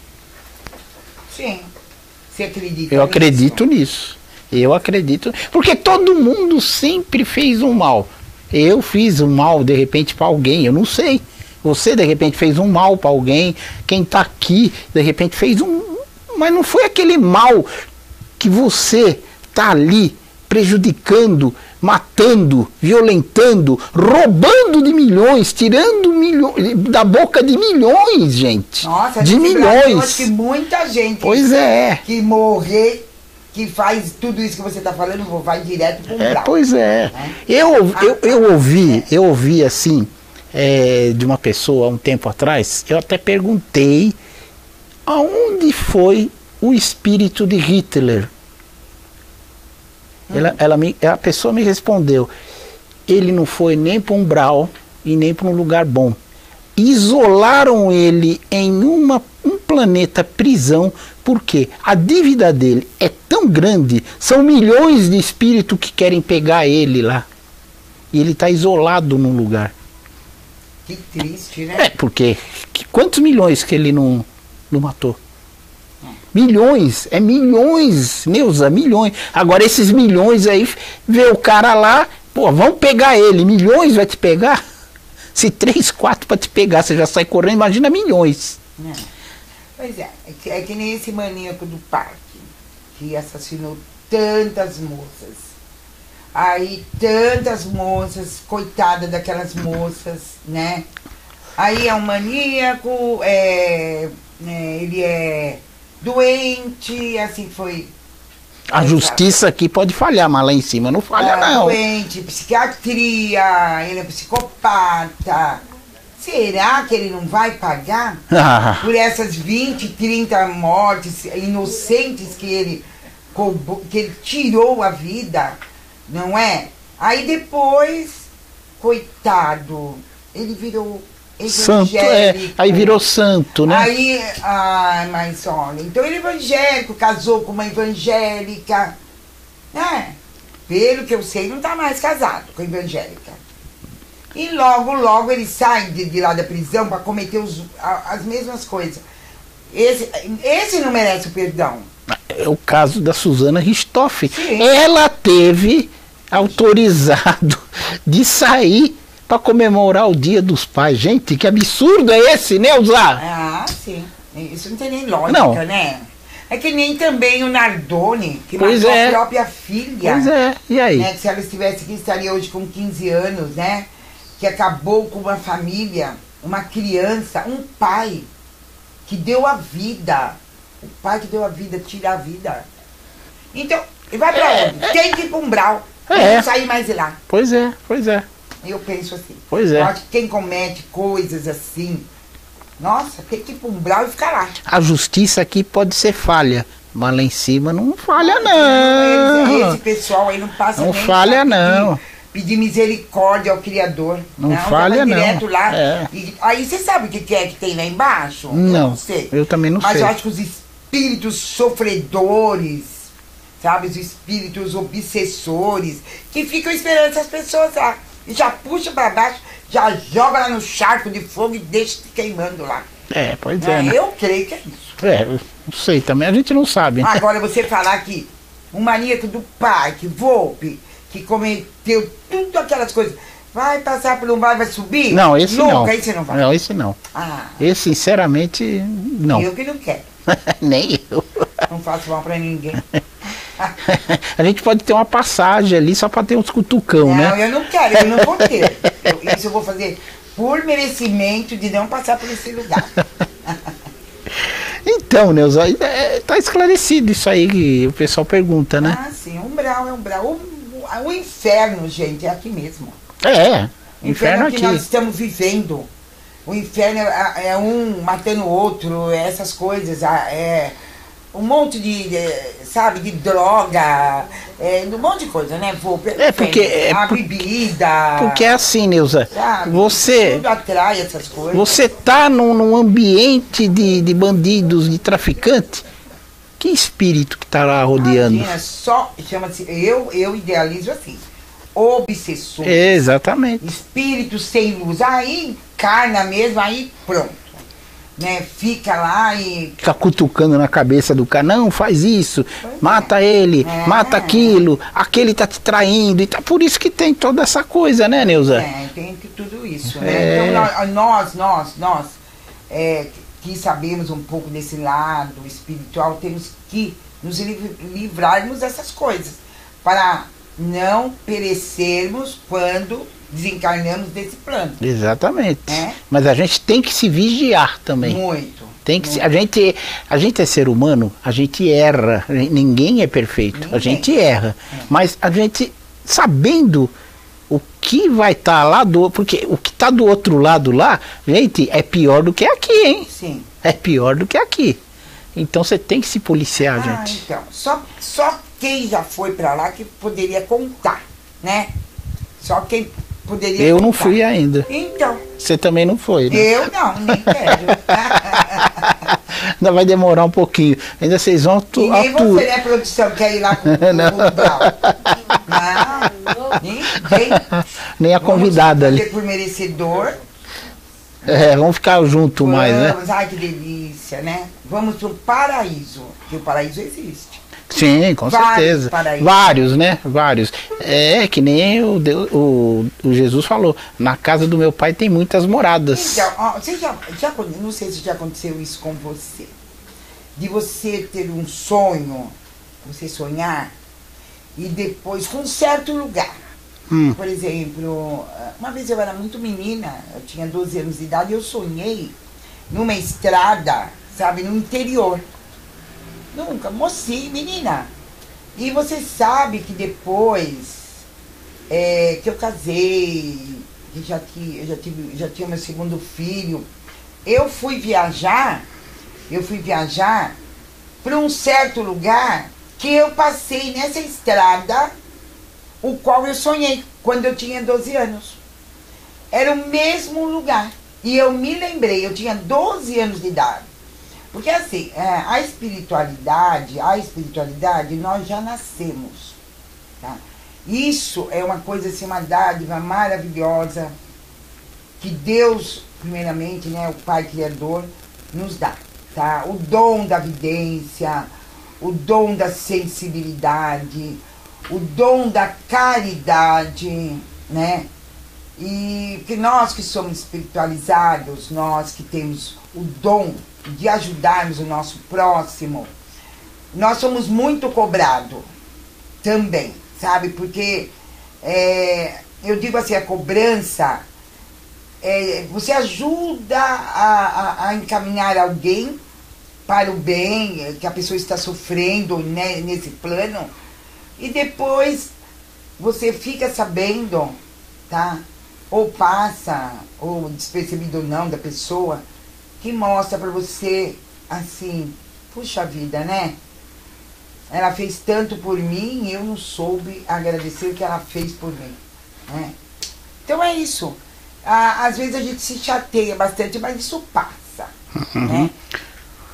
Sim. Você acredita Eu nisso? acredito nisso. Eu acredito. Porque todo mundo sempre fez um mal. Eu fiz um mal, de repente, para alguém, eu não sei. Você, de repente, fez um mal para alguém. Quem está aqui, de repente, fez um... Mas não foi aquele mal que você está ali prejudicando, matando, violentando, roubando de milhões, tirando milhões, da boca de milhões, gente. Nossa, de nesse Brasil, milhões. acho que muita gente Pois é. que morrer, que faz tudo isso que você está falando, vai direto para o É, umbral. pois é. Né? Eu, eu, eu ouvi, eu ouvi assim, é, de uma pessoa há um tempo atrás, eu até perguntei aonde foi o espírito de Hitler. Ela, ela me, a pessoa me respondeu, ele não foi nem para um umbral e nem para um lugar bom. Isolaram ele em uma, um planeta prisão, porque a dívida dele é tão grande, são milhões de espíritos que querem pegar ele lá. E ele está isolado num lugar. Que triste, né? É, porque que, quantos milhões que ele não, não matou? Milhões, é milhões, Neuza, milhões. Agora esses milhões aí, vê o cara lá, pô, vão pegar ele, milhões vai te pegar? Se três, quatro para te pegar, você já sai correndo, imagina milhões. É. Pois é, é que, é que nem esse maníaco do parque, que assassinou tantas moças. Aí tantas moças, coitada daquelas moças, né? Aí é um maníaco, é, é, ele é doente, assim foi. A justiça aqui pode falhar, mas lá em cima não falha, Ah, não. doente, psiquiatria, ele é psicopata. Será que ele não vai pagar Ah, por essas vinte, trinta mortes inocentes que ele, roubou, que ele tirou a vida, não é? Aí depois, coitado, ele virou santo, é, evangélico. aí virou santo, né? Aí, ai, mas olha, então ele é evangélico, casou com uma evangélica, né? Pelo que eu sei, não tá mais casado com a evangélica. E logo, logo ele sai de, de lá da prisão para cometer os, a, as mesmas coisas. Esse, esse não merece o perdão. É o caso da Suzana Richthofen. Sim. Ela teve autorizado de sair para comemorar o Dia dos Pais. Gente, que absurdo é esse, Neuza? Ah, sim. Isso não tem nem lógica, Não. né? É que nem também o Nardoni, que Pois matou é. a própria filha. Pois é, e aí? Né, que se ela estivesse aqui, estaria hoje com quinze anos, né? Que acabou com uma família, uma criança, um pai que deu a vida. O pai que deu a vida, tira a vida. Então, ele vai pra onde? Tem que ir pra um umbral. É. Não sair mais de lá. Pois é, pois é. Eu penso assim. Pois é. Eu acho que quem comete coisas assim, nossa, tem que ir pra um umbral e ficar lá. A justiça aqui pode ser falha, mas lá em cima não falha, Eles- não. Esse pessoal aí não passa Não nem falha, pra pedir- não. Pedir misericórdia ao Criador. Não já falha, vai não. direto lá. É. E, aí você sabe o que que é que tem lá embaixo? Eu Não, sei. eu também não Mas sei. eu acho que os, es- espíritos sofredores, sabe? Os espíritos obsessores, que ficam esperando essas pessoas lá. E já puxa para baixo, já joga lá no charco de fogo e deixa se queimando lá. É, pois é. É, né? eu creio que é isso. É, não sei também, a gente não sabe. Né? Agora você falar que um maníaco do parque, Volpe, que cometeu tudo aquelas coisas, vai passar por um bar, vai subir? Não, esse Nunca, não. esse não vai. Não, esse não. Ah, Esse, sinceramente, não. eu que não quero. Nem eu. Não faço mal pra ninguém. A gente pode ter uma passagem ali só pra ter uns cutucão, Não, né? eu não quero, eu não vou ter. Eu, isso eu vou fazer por merecimento de não passar por esse lugar. Então, Neuza, é, tá esclarecido isso aí que o pessoal pergunta, né? Ah, sim, umbral é umbral. O, o, o inferno, gente, é aqui mesmo. É, O inferno que aqui. nós estamos vivendo. O inferno é, é um matando o outro, é essas coisas, é um monte de, de sabe, de droga, é, um monte de coisa, né? Vou, É porque- é a por- bebida. Porque é assim, Neuza, sabe? você, Tudo atrai essas coisas. você tá num, num ambiente de, de bandidos, de traficantes, que espírito que tá lá rodeando? Imagina, só chama-se, eu, eu idealizo assim, obsessor. Exatamente. Espírito sem luz, aí encarna mesmo, aí pronto, né, fica lá e... Fica cutucando na cabeça do cara, não, faz isso, Pois mata é. ele, É. mata aquilo, aquele tá te traindo, e tá, por isso que tem toda essa coisa, né, Neuza? É, tem que tudo isso, É. né, então nó- nós, nós, nós, é, que sabemos um pouco desse lado espiritual, temos que nos liv- livrarmos dessas coisas, para não perecermos quando desencarnamos desse plano. Exatamente. É. Mas a gente tem que se vigiar também. Muito. Tem que se, muito. a gente a gente é ser humano, a gente erra, a gente- ninguém é perfeito, a Ninguém. gente erra, mas a gente sabendo o que vai estar lá do, porque o que está do outro lado lá, gente, é pior do que aqui, hein? Sim. É pior do que aqui. Então você tem que se policiar, Ah, gente. então, só, só quem já foi pra lá que poderia contar, né? Só quem poderia Eu contar. não fui ainda. Então, Você também não foi, né? eu não, nem quero. Ainda vai demorar um pouquinho. Ainda vocês vão atu E nem atu- você, né, produção, quer ir lá com o Não. Brau. Não, ninguém. Nem a convidada Vamos ali. fazer por merecedor. É, vamos ficar junto mais, né? Vamos, ai que delícia, né? Vamos pro paraíso, que o paraíso existe. Sim, com Vários certeza. paraísos. Vários, né? Vários. É que nem o, Deus- o, o Jesus falou, na casa do meu pai tem muitas moradas. Então, ó, você já, já, não sei se já aconteceu isso com você. De você ter um sonho, você sonhar, e depois com um certo lugar. Hum. Por exemplo, uma vez eu era muito menina, eu tinha doze anos de idade, e eu sonhei numa estrada, sabe, no interior. Nunca, mocinha, menina. E você sabe que depois é, que eu casei, que já, que, eu já, tive, já tinha meu segundo filho, eu fui viajar, eu fui viajar para um certo lugar que eu passei nessa estrada, o qual eu sonhei quando eu tinha doze anos. Era o mesmo lugar. E eu me lembrei, eu tinha doze anos de idade. Porque assim, é, a espiritualidade, a espiritualidade, nós já nascemos. Tá? Isso é uma coisa assim, uma dádiva maravilhosa que Deus, primeiramente, né, o Pai Criador, nos dá. Tá? O dom da vidência, o dom da sensibilidade, o dom da caridade, né? E que nós que somos espiritualizados, nós que temos o dom de ajudarmos o nosso próximo, nós somos muito cobrados também, sabe? Porque é, eu digo assim, a cobrança, é, você ajuda a, a, a encaminhar alguém para o bem, que a pessoa está sofrendo, né, nesse plano, e depois você fica sabendo, tá? Ou passa, ou despercebido ou não da pessoa, que mostra para você, assim, puxa vida, né? Ela fez tanto por mim e eu não soube agradecer o que ela fez por mim, né? Então é isso. Ah, às vezes a gente se chateia bastante, mas isso passa, Uhum. né?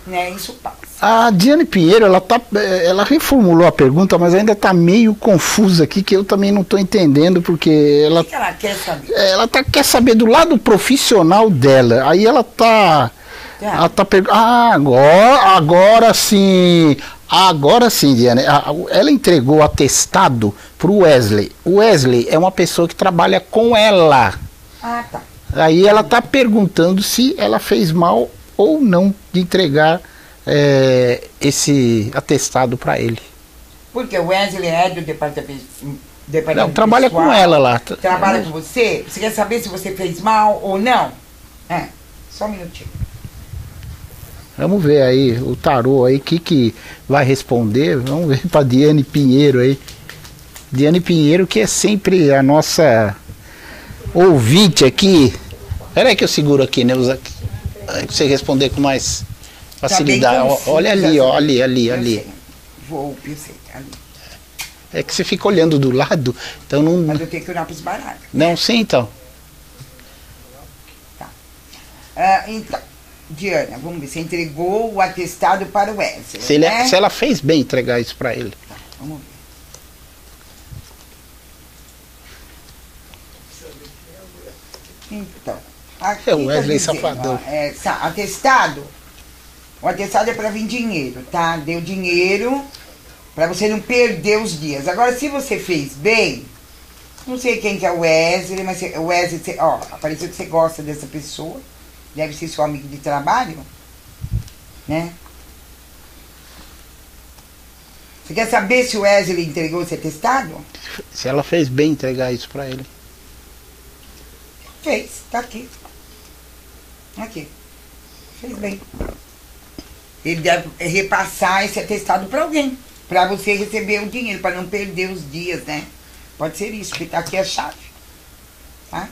né, isso passa. A Diane Pinheiro, ela, tá, ela reformulou a pergunta, mas ainda está meio confusa aqui, que eu também não estou entendendo, porque ela... O que ela quer saber? Ela tá, quer saber do lado profissional dela. Aí ela tá... Tá. Ela tá perguntando... Ah, agora, agora sim... Agora sim, Diane. Ela entregou o atestado pro Wesley. O Wesley é uma pessoa que trabalha com ela. Ah, tá. Aí ela tá perguntando se ela fez mal ou não de entregar é, esse atestado para ele. Porque o Wesley é do departamento, departamento Não, trabalha pessoal, com ela lá. Trabalha com você? Você quer saber se você fez mal ou não? É, só um minutinho. Vamos ver aí o tarô aí, o que, que vai responder. Vamos ver para Diane Pinheiro aí. Diane Pinheiro, que é sempre a nossa ouvinte aqui. Espera aí que eu seguro aqui, né? Aí você responder com mais facilidade. Tá confuso, olha ali, ó, ali, ali, eu ali. sei. Vou, eu sei, ali. É que você fica olhando do lado, então não... Mas eu tenho que olhar para os baralhos. Não, sim, então. Tá. Ah, então, Diana, vamos ver. Você entregou o atestado para o Wesley, Se, ele, né? se ela fez bem entregar isso para ele. Tá, vamos ver. Então, aqui É o Wesley tá dizendo, Safadão. ó, é, sa- atestado. O atestado é para vir dinheiro, tá? Deu dinheiro para você não perder os dias. Agora, se você fez bem, não sei quem que é o Wesley, mas o Wesley, você, ó, apareceu que você gosta dessa pessoa. Deve ser seu amigo de trabalho, né? Você quer saber se o Wesley entregou esse atestado? Se ela fez bem entregar isso para ele. Fez, tá aqui. Aqui. Fez bem. Ele deve repassar esse atestado para alguém, para você receber o dinheiro, para não perder os dias, né? Pode ser isso, porque tá aqui a chave. Tá?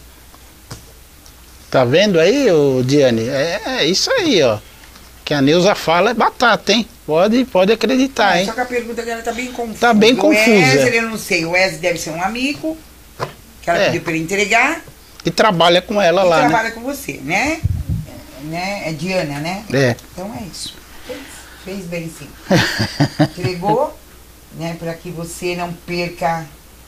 Tá vendo aí, ô Diane? É, é isso aí, ó. Que a Neuza fala é batata, hein? Pode, pode acreditar, É, hein? só que a pergunta dela tá bem confusa. Tá bem O confusa. Wesley, eu não sei. O Wesley deve ser um amigo, que ela É. pediu para ele entregar, E trabalha com ela e lá, trabalha com você, né? É, né? É Diana, né? né? É. Então é isso. Fez, fez bem sim. Entregou, né, para que você não perca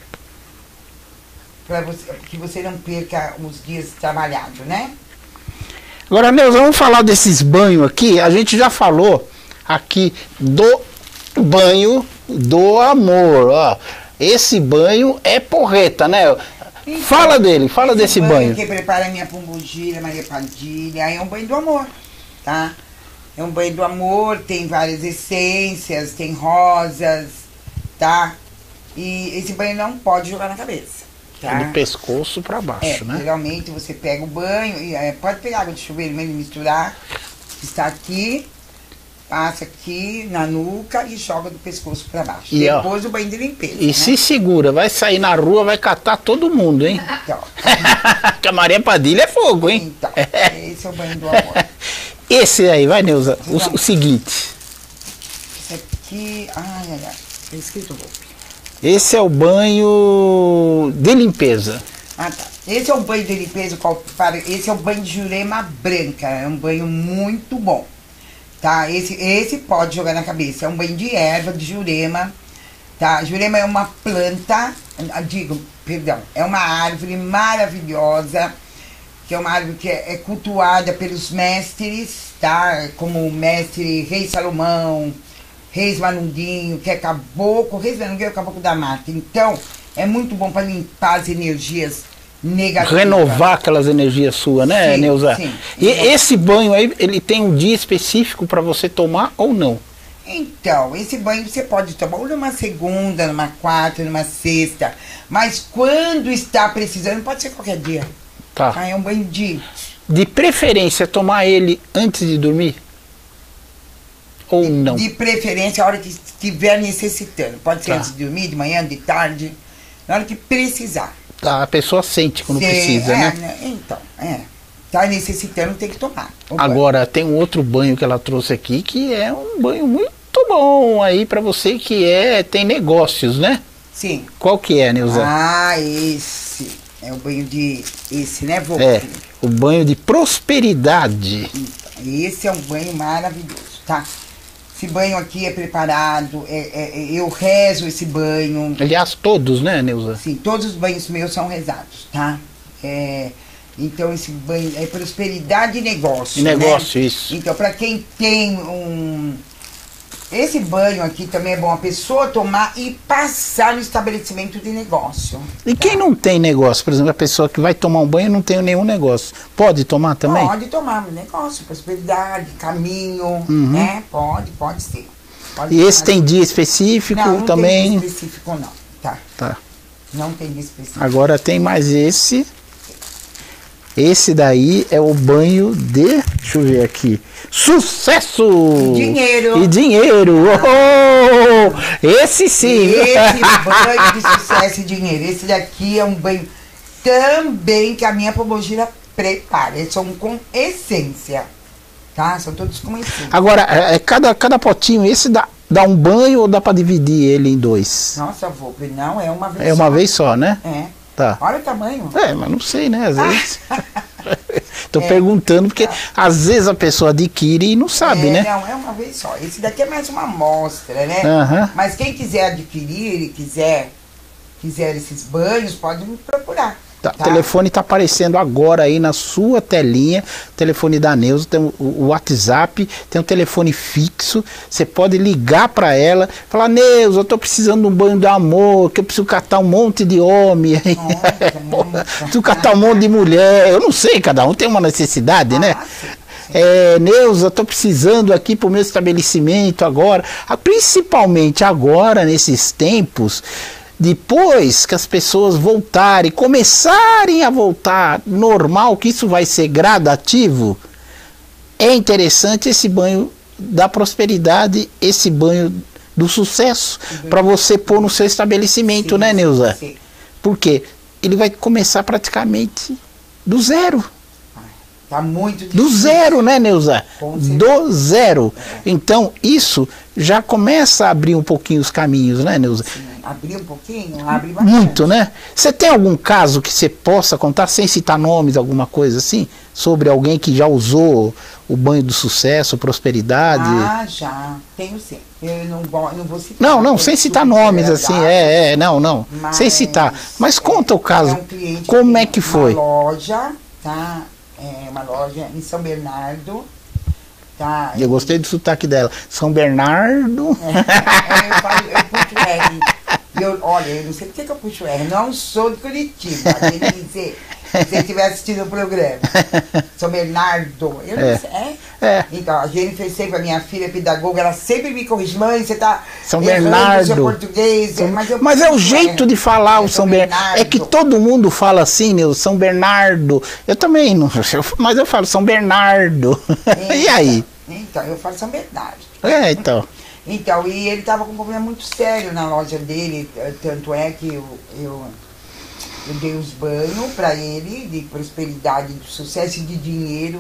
para você, que você não perca os dias trabalhados, né? Agora, Neuza, vamos falar desses banhos aqui. A gente já falou aqui do banho do amor, ó. Esse banho é porreta, né? Então, Fala dele, fala esse desse banho. que prepara minha pombogira, Maria Padilha, é um banho do amor, tá? É um banho do amor, tem várias essências, tem rosas, tá? E esse banho não pode jogar na cabeça. Tá? Do pescoço para baixo, É, né? geralmente você pega o banho, e, é, pode pegar água de chuveiro mesmo e misturar, está aqui, passa aqui na nuca e joga do pescoço para baixo. E, ó, depois o banho de limpeza. E né? se segura, vai sair na rua, vai catar todo mundo, hein? Então, Que a Maria Padilha é fogo, hein? então, esse é o banho do amor. Esse aí, vai, Neuza, o, o seguinte. Esse aqui, ai, ai, ai, tá escrito golpe. Esse é o banho de limpeza. Ah, tá. Esse é o banho de limpeza, qual- para- esse é o banho de jurema branca, é um banho muito bom, tá? Esse, esse pode jogar na cabeça, é um banho de erva, de jurema, tá? Jurema é uma planta, ah, digo, perdão, é uma árvore maravilhosa, que é uma árvore que é, é cultuada pelos mestres, tá? Como o mestre Rei Salomão, Reis Manundinho, que é caboclo, Reis Manundinho é o caboclo da mata. Então, é muito bom para limpar as energias negativas. Renovar aquelas energias suas, né, Sim, Neuza? sim. E esse banho aí, ele tem um dia específico para você tomar ou não? Então, esse banho você pode tomar ou numa segunda, numa quarta, numa sexta. Mas quando está precisando, pode ser qualquer dia. Tá. Ah, é um banho de... De preferência, tomar ele antes de dormir? Ou não? De preferência, a hora que estiver necessitando. Pode ser Tá. antes de dormir, de manhã, de tarde. Na hora que precisar. Tá, a pessoa sente quando Cê- precisa, é, né? Então, é. Tá necessitando, tem que tomar. o banho. Agora, tem um outro banho que ela trouxe aqui, que é um banho muito bom aí para você que é tem negócios, né? Sim. Qual que é, Neuza? Ah, esse. É o banho de... Esse, né, vô? É, o banho de prosperidade. Então, esse é um banho maravilhoso, tá? Esse banho aqui é preparado, é, é, eu rezo esse banho. Aliás, todos, né, Neuza? Sim, todos os banhos meus são rezados, tá? É, então esse banho é prosperidade e negócio. E negócio, né? isso. Então, para quem tem um... Esse banho aqui também é bom a pessoa tomar e passar no estabelecimento de negócio. E quem não tem negócio, por exemplo, a pessoa que vai tomar um banho e não tem nenhum negócio, pode tomar também? Pode tomar negócio, prosperidade, caminho, Uhum. né? Pode, pode ser. Pode E esse tomar. tem dia específico não, não também? Não tem dia específico não, tá? Tá. Não tem dia específico. Agora tem mais esse. Esse daí é o banho de... Deixa eu ver aqui. Sucesso! E dinheiro. E dinheiro! Oh, esse sim! Esse banho de sucesso e dinheiro. Esse daqui é um banho também que a minha pombogira prepara. Eles são com essência, tá? São todos com essência. Agora, é, cada, cada potinho, esse dá, dá um banho ou dá pra dividir ele em dois? Nossa, vô, não, é uma vez É uma só. vez só, né? É. Tá. Olha o tamanho. É, mas não sei, né? Às vezes. Tô É. perguntando, porque às vezes a pessoa adquire e não sabe, é, né? Não, é uma vez só. Esse daqui é mais uma amostra, né? Aham. Mas quem quiser adquirir e quiser, quiser esses banhos, pode me procurar. Tá, tá? O telefone tá aparecendo agora aí na sua telinha. O telefone da Neuza, tem o, o WhatsApp, tem um telefone fixo. Você pode ligar para ela, falar: Neuza, eu tô precisando de um banho de amor, que eu preciso catar um monte de homem. Nossa, Preciso catar um monte de mulher. Eu não sei, cada um tem uma necessidade, né? Ah, sim, sim. É, Neuza, tô precisando aqui pro meu estabelecimento agora. Ah, principalmente agora, nesses tempos. Depois que as pessoas voltarem, começarem a voltar normal, que isso vai ser gradativo, é interessante esse banho da prosperidade, esse banho do sucesso, para você pôr no seu estabelecimento, Sim, né, Neuza? sim. Por quê? Ele vai começar praticamente do zero. Tá muito Do difícil. zero, né, Neuza? Com certeza. Do zero. Então, isso já começa a abrir um pouquinho os caminhos, né, Neuza? Abrir um pouquinho, abre bastante. Muito, né? Você tem algum caso que você possa contar, sem citar nomes, alguma coisa assim? Sobre alguém que já usou o banho do sucesso, prosperidade? Ah, já. Tenho sim. Eu não vou, não vou citar. Não, não, é sem citar super nomes assim, agradável, é, é, não, não. mas, Sem citar. Mas conta o caso. É um cliente Como que é que foi? Uma loja, tá? É uma loja em São Bernardo. Tá? Eu gostei do sotaque dela. São Bernardo. É, eu, falo, eu puxo R. Eu, olha, eu não sei por que que eu puxo R. Não sou de Curitiba. Quer dizer, se você estiver assistindo o programa. São Bernardo. Eu não É. sei. É? É. Então, a Jennifer sempre, a minha filha pedagoga, ela sempre me corrige. Mãe, você tá São errando Bernardo. o seu português. Mas, eu Mas é o puxo jeito R. de falar o É São Bernardo. É que todo mundo fala assim, né? O São Bernardo. Eu também, não, eu- mas eu falo São Bernardo. E aí? Então, eu falo São Bernardo. É, então. Então, e ele tava com um problema muito sério na loja dele, eh, tanto é que eu, eu, eu dei os banhos para ele, de prosperidade, de sucesso e de dinheiro,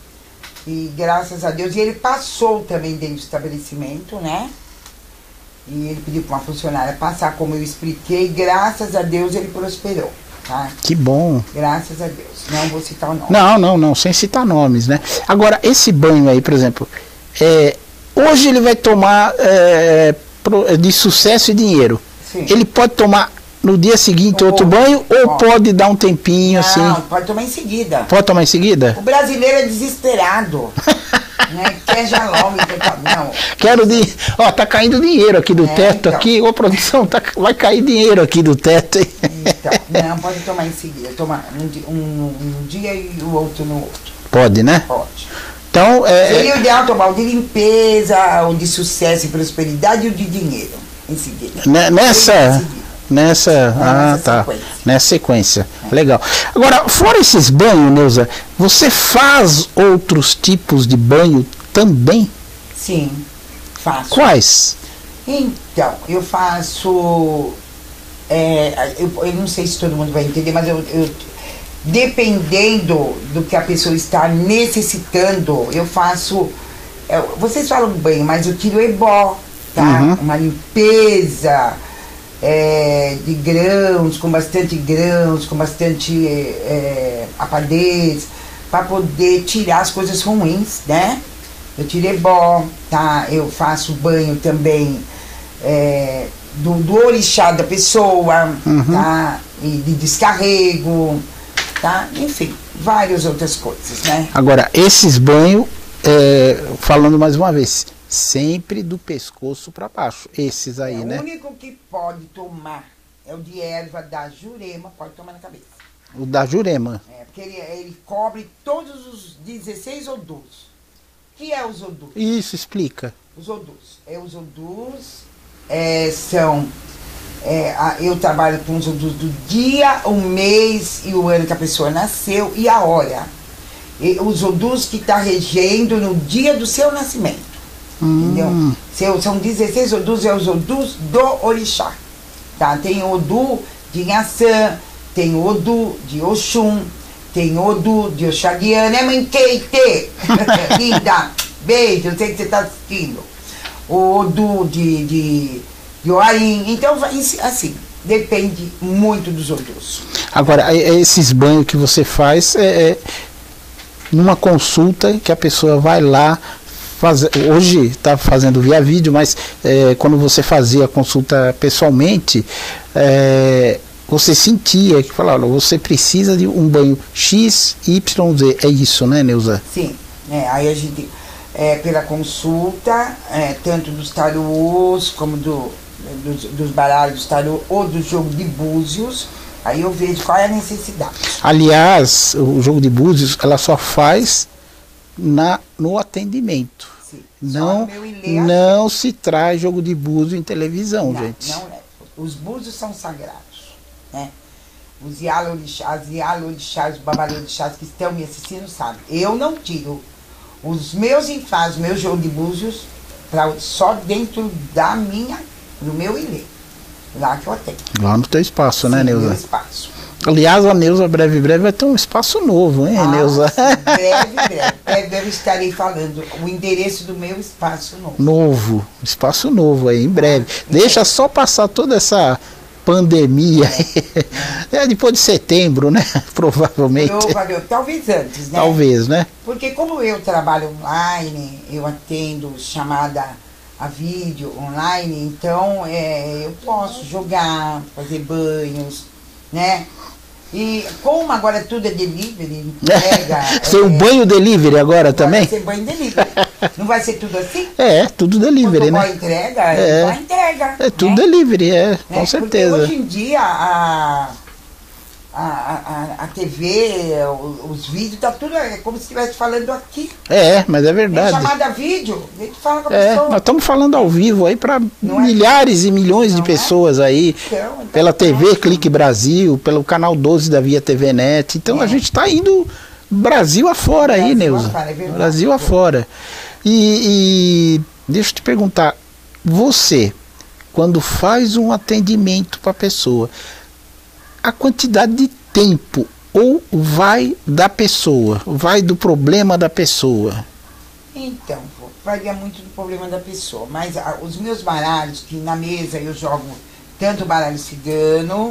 e graças a Deus, e ele passou também dentro do estabelecimento, né? E ele pediu para uma funcionária passar, como eu expliquei, graças a Deus ele prosperou, tá? Que bom. Graças a Deus, não vou citar o nome. Não, não, não, sem citar nomes, né? Agora, esse banho aí, por exemplo, é, hoje ele vai tomar é, pro- de sucesso e dinheiro. Sim. Ele pode tomar no dia seguinte Ou- outro banho ou ó. pode dar um tempinho Não, assim? pode tomar em seguida. Pode tomar em seguida? O brasileiro é desesperado. Né? Quer já logo, quer pa- não. Quero dinheiro. Ó, tá caindo dinheiro aqui do É, teto então. aqui. Ô, produção, tá, vai cair dinheiro aqui do teto. Hein? Então, não, pode tomar em seguida. Tomar um, di- um, um dia e o outro no outro. Pode, né? Pode. Então, é, Seria o ideal tomar o de limpeza, o de sucesso e prosperidade e o de dinheiro em seguida. né, Em nessa. seguida. Nessa. Ah, nessa tá. sequência. Nessa sequência. Legal. Agora, fora esses banhos, Neuza, você faz outros tipos de banho também? Sim, faço. Quais? Então, eu faço. é, eu, eu não sei se todo mundo vai entender, mas eu, eu- dependendo do que a pessoa está necessitando, eu faço. é, vocês falam banho, mas eu tiro ebó, tá? Uhum. Uma limpeza é, de grãos, com bastante grãos, com bastante é, apadez, para poder tirar as coisas ruins, né? Eu tirei bó, tá? Eu faço banho também é, do, do orixá da pessoa, uhum. tá? E de descarrego, tá? Enfim, várias outras coisas, né? Agora, esses banhos, é, falando mais uma vez, sempre do pescoço para baixo, esses aí, é, né? O único que pode tomar é o de erva da Jurema, pode tomar na cabeça. O da Jurema. É, porque ele, ele cobre todos os dezesseis odus. O que é os odus? Isso, explica. Os odus. É, os odus é, são... É, a, eu trabalho com os odus do dia, o mês e o ano que a pessoa nasceu e a hora. E os odus que está regendo no dia do seu nascimento. Hum. Entendeu? Seu, são dezesseis odus, é os odus do orixá. Tá? Tem o odu de Inhaçã, tem o odu de Oxum, tem o odu de Oxaguiana, né, mãe Keite? Linda, beijo, eu sei que você está assistindo. O odu de, de, de Oarim. Então, assim, depende muito dos odus. Agora, esses banhos que você faz, é, é numa consulta que a pessoa vai lá, faz, hoje está fazendo via vídeo, mas é, quando você fazia a consulta pessoalmente, é, você sentia que falava, você precisa de um banho X, Y, Z. É isso, né, Neuza? Sim. É, aí a gente, é, pela consulta, é, tanto dos tarôs, como do, dos, dos baralhos do tarô, ou do jogo de búzios, aí eu vejo qual é a necessidade. Aliás, o jogo de búzios, ela só faz na, no atendimento. Sim, não, não se traz jogo de búzio em televisão, não, gente. Não é. Os búzios são sagrados. Né? Os Yalorixás, os Yalorixás, os Babalorixás que estão me assistindo sabem. Eu não tiro os meus enfás, os meus jogos de búzios pra, só dentro da minha, do meu ilê. Lá que eu tenho. Lá no teu espaço, sim, né, Neuza? No meu espaço. Aliás, a Neuza, breve, breve, vai ter um espaço novo, hein, ah, Neuza? Breve, breve. Breve eu estarei falando o endereço do meu espaço novo. Novo, espaço novo aí, em breve. Ah, deixa só passar toda essa pandemia é. É, depois de setembro, né? Provavelmente. Provavelmente. Talvez antes, né? Talvez, né? Porque como eu trabalho online, eu atendo chamada a vídeo online, então é, eu posso jogar, fazer banhos, né? E como agora tudo é delivery, entrega... Ser um é, banho delivery agora também? Vai ser banho delivery. Não vai ser tudo assim? É, tudo delivery, né? entrega, é. vai entrega. É tudo né? delivery, é, né? Com certeza. Porque hoje em dia a, a, a, a T V, os, os vídeos, tá tudo é como se estivesse falando aqui. É, mas é verdade. É chamada vídeo, a gente fala com a é, pessoa. Nós estamos falando ao vivo aí para milhares é? e milhões não de pessoas é? aí, então, então, pela T V é. Clique Brasil, pelo canal doze da Via T V Net. Então é. a gente está indo Brasil afora Brasil aí, Neuza. Afora, é verdade, Brasil afora. E, e deixa eu te perguntar, você, quando faz um atendimento para a pessoa, a quantidade de tempo ou vai da pessoa, vai do problema da pessoa? Então, varia muito do problema da pessoa, mas ah, os meus baralhos, que na mesa eu jogo tanto o baralho cigano,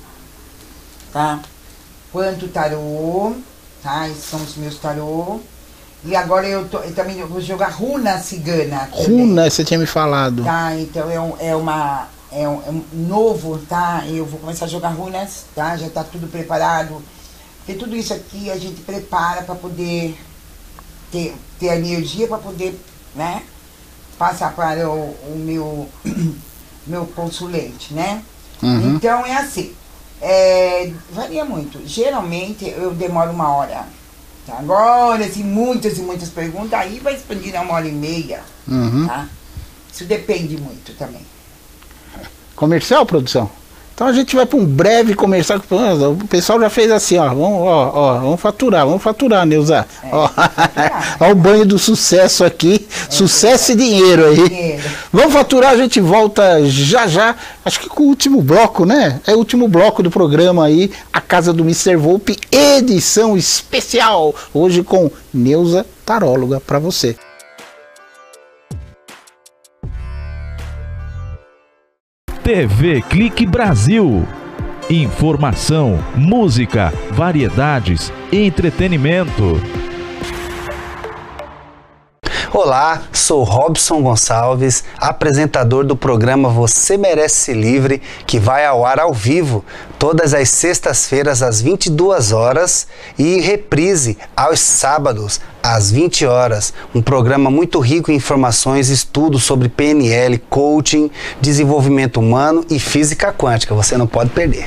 tá? Quanto o tarô, tá? Esses são os meus tarô. E agora eu, tô, eu também vou jogar runa cigana. Runa, você tinha me falado. Tá, então é, um, é uma... É um, é um novo, tá? Eu vou começar a jogar runas, tá? Já tá tudo preparado. Porque tudo isso aqui a gente prepara para poder ter, ter energia para poder, né? Passar para o, o meu, meu consulente, né? Uhum. Então é assim. É, varia muito. Geralmente eu demoro uma hora. Tá? Agora, assim, muitas e muitas perguntas, aí vai expandir a uma hora e meia. Uhum. Tá? Isso depende muito também. Comercial, produção? Então a gente vai para um breve comercial. O pessoal já fez assim, ó. Vamos, ó, ó, vamos faturar, vamos faturar, Neuza. É, ó, ó o banho do sucesso aqui. É, sucesso é. e dinheiro aí. Dinheiro. Vamos faturar, a gente volta já já. Acho que com o último bloco, né? É o último bloco do programa aí. A Casa do mister Volpe, edição especial. Hoje com Neuza Taróloga para você. T V Clique Brasil. Informação, música, variedades, entretenimento. Olá, sou Robson Gonçalves, apresentador do programa Você Merece Livre, que vai ao ar ao vivo todas as sextas-feiras às vinte e duas horas e reprise aos sábados às vinte horas. Um programa muito rico em informações e estudos sobre P N L, coaching, desenvolvimento humano e física quântica. Você não pode perder.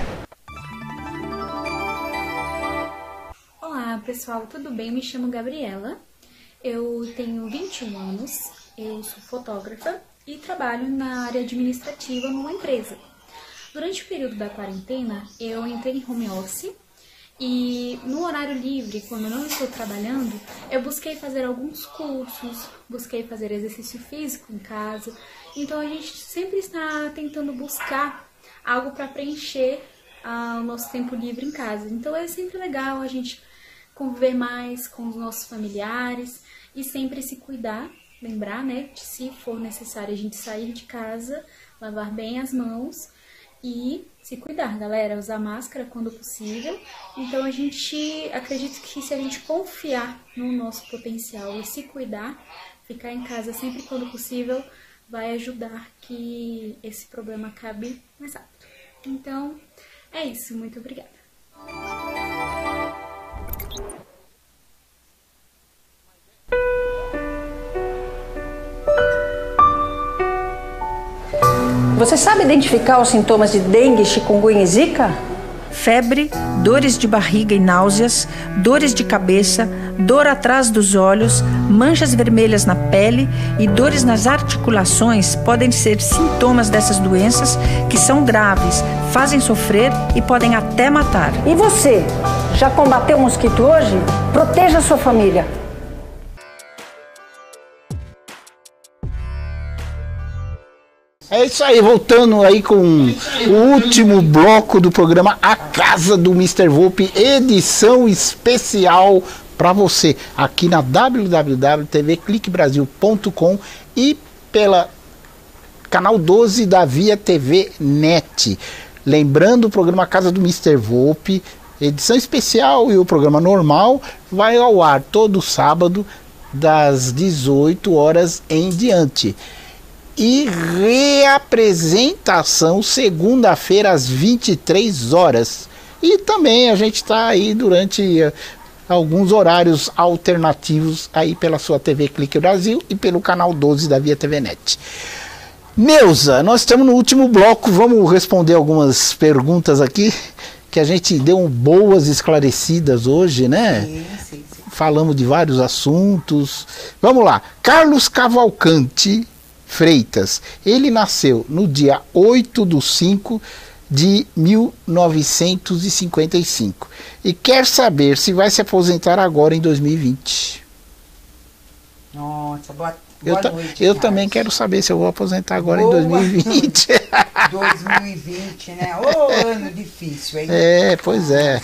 Olá pessoal, tudo bem? Me chamo Gabriela. Eu tenho vinte e um anos, eu sou fotógrafa e trabalho na área administrativa numa empresa. Durante o período da quarentena, eu entrei em home office e no horário livre, quando eu não estou trabalhando, eu busquei fazer alguns cursos, busquei fazer exercício físico em casa. Então a gente sempre está tentando buscar algo para preencher ah, o nosso tempo livre em casa. Então é sempre legal a gente conviver mais com os nossos familiares e sempre se cuidar, lembrar, né, de se for necessário a gente sair de casa, lavar bem as mãos e se cuidar, galera, usar máscara quando possível. Então a gente acredita que se a gente confiar no nosso potencial e se cuidar, ficar em casa sempre quando possível, vai ajudar que esse problema acabe mais rápido. Então é isso, muito obrigada. Você sabe identificar os sintomas de dengue, chikungunya e zika? Febre, dores de barriga e náuseas, dores de cabeça, dor atrás dos olhos, manchas vermelhas na pele e dores nas articulações podem ser sintomas dessas doenças que são graves, fazem sofrer e podem até matar. E você, já combateu o mosquito hoje? Proteja a sua família. É isso aí, voltando aí com o último bloco do programa A Casa do mister Volpe, edição especial para você, aqui na w w w ponto t v clique brasil ponto com e pela canal doze da Via T V Net. Lembrando, o programa A Casa do mister Volpe, edição especial, e o programa normal vai ao ar todo sábado das dezoito horas em diante. E reapresentação segunda-feira às vinte e três horas. E também a gente está aí durante uh, alguns horários alternativos aí pela sua T V Clique Brasil e pelo canal doze da Via T V Net. Neuza, nós estamos no último bloco, vamos responder algumas perguntas aqui, que a gente deu boas esclarecidas hoje, né? Sim, sim, sim. Falamos de vários assuntos. Vamos lá, Carlos Cavalcante Freitas, ele nasceu no dia oito de cinco de mil novecentos e cinquenta e cinco e quer saber se vai se aposentar agora em dois mil e vinte. Nossa, boa, eu boa noite. Eu também quero saber se eu vou aposentar agora boa em dois mil e vinte. dois mil e vinte, né? Ô, ano difícil, hein? É, pois é.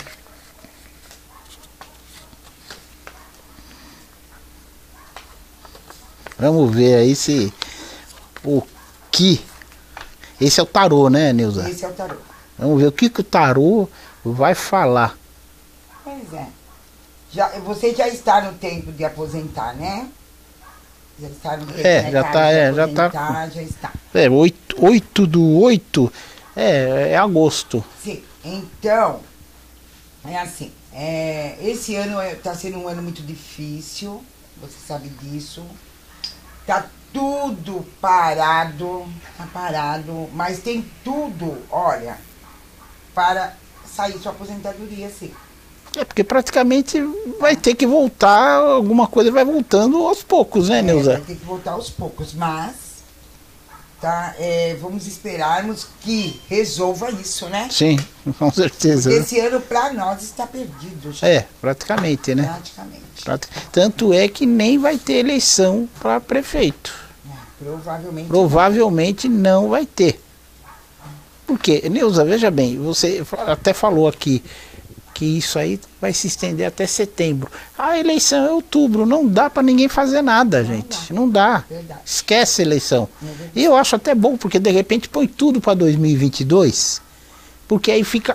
Vamos ver aí se o que... Esse é o tarô, né, Neuza? Esse é o tarô. Vamos ver o que, que o tarô vai falar. Pois é. Já, você já está no tempo de aposentar, né? Já está no tempo, é, né, já Carlos, tá, é, de já tá. Já está. É, oito do oito é, é agosto. Sim, então, é assim, é, esse ano está sendo um ano muito difícil, você sabe disso. Tá tudo parado, tá parado, mas tem tudo, olha, para sair sua aposentadoria, sim. É, porque praticamente vai ter que voltar, alguma coisa vai voltando aos poucos, né, Neuza? É, vai ter que voltar aos poucos, mas tá, é, vamos esperarmos que resolva isso, né? Sim, com certeza. Porque esse ano para nós está perdido. Já. É, praticamente, né? Praticamente. Tanto é que nem vai ter eleição para prefeito. É, provavelmente. Provavelmente não vai ter. Por quê? Neuza, veja bem, você até falou aqui que isso aí vai se estender até setembro. A eleição é outubro, não dá para ninguém fazer nada, não gente. Dá. Não dá. Verdade. Esquece a eleição. É e eu acho até bom, porque de repente põe tudo para dois mil e vinte e dois, porque aí fica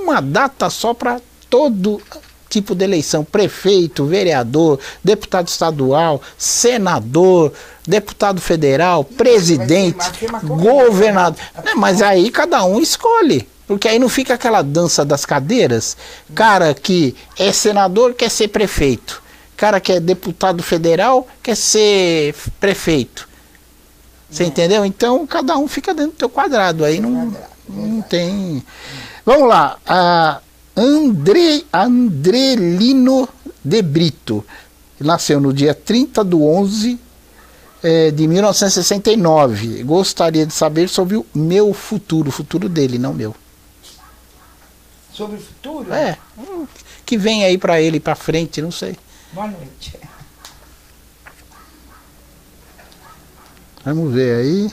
uma data só para todo tipo de eleição, prefeito, vereador, deputado estadual, senador, deputado federal, presidente, governador. Né, mas aí cada um escolhe, porque aí não fica aquela dança das cadeiras. Cara que é senador quer ser prefeito, cara que é deputado federal quer ser prefeito. Você é. entendeu? Então cada um fica dentro do teu quadrado, aí não, não tem... Vamos lá, a André, Andrelino de Brito, nasceu no dia trinta de onze é, de mil novecentos e sessenta e nove. Gostaria de saber sobre o meu futuro, o futuro dele, não meu. Sobre o futuro? É, que vem aí pra ele, pra frente, não sei. Boa noite. Vamos ver aí.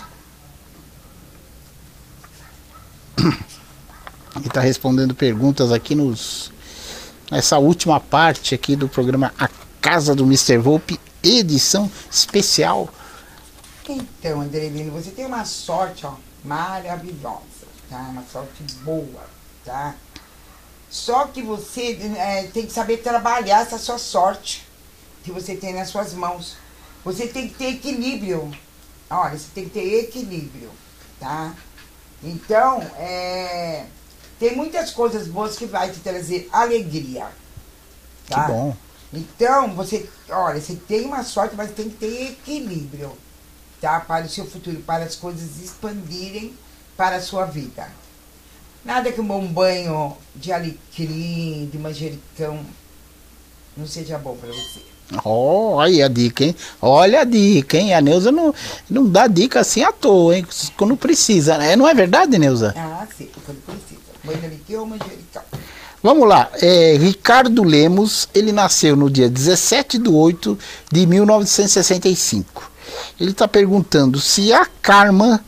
Ele está respondendo perguntas aqui nos nessa última parte aqui do programa A Casa do mister Volpe, edição especial. Então, Andrelino, você tem uma sorte, ó, maravilhosa, tá? Uma sorte boa, tá? Só que você é, tem que saber trabalhar essa sua sorte que você tem nas suas mãos. Você tem que ter equilíbrio. Olha, você tem que ter equilíbrio, tá? Então, é... tem muitas coisas boas que vai te trazer alegria, tá? Que bom. Então, você, olha, você tem uma sorte, mas tem que ter equilíbrio, tá? Para o seu futuro, para as coisas expandirem para a sua vida. Nada que um bom banho de alecrim, de manjericão, não seja bom para você. Oh, olha a dica, hein? Olha a dica, hein? A Neuza não, não dá dica assim à toa, hein? Quando precisa, né? Não é verdade, Neuza? Ah, sim, quando precisa. Banho de alecrim ou manjericão. Vamos lá, é, Ricardo Lemos, ele nasceu no dia dezessete de oito de mil novecentos e sessenta e cinco. Ele está perguntando se há karma,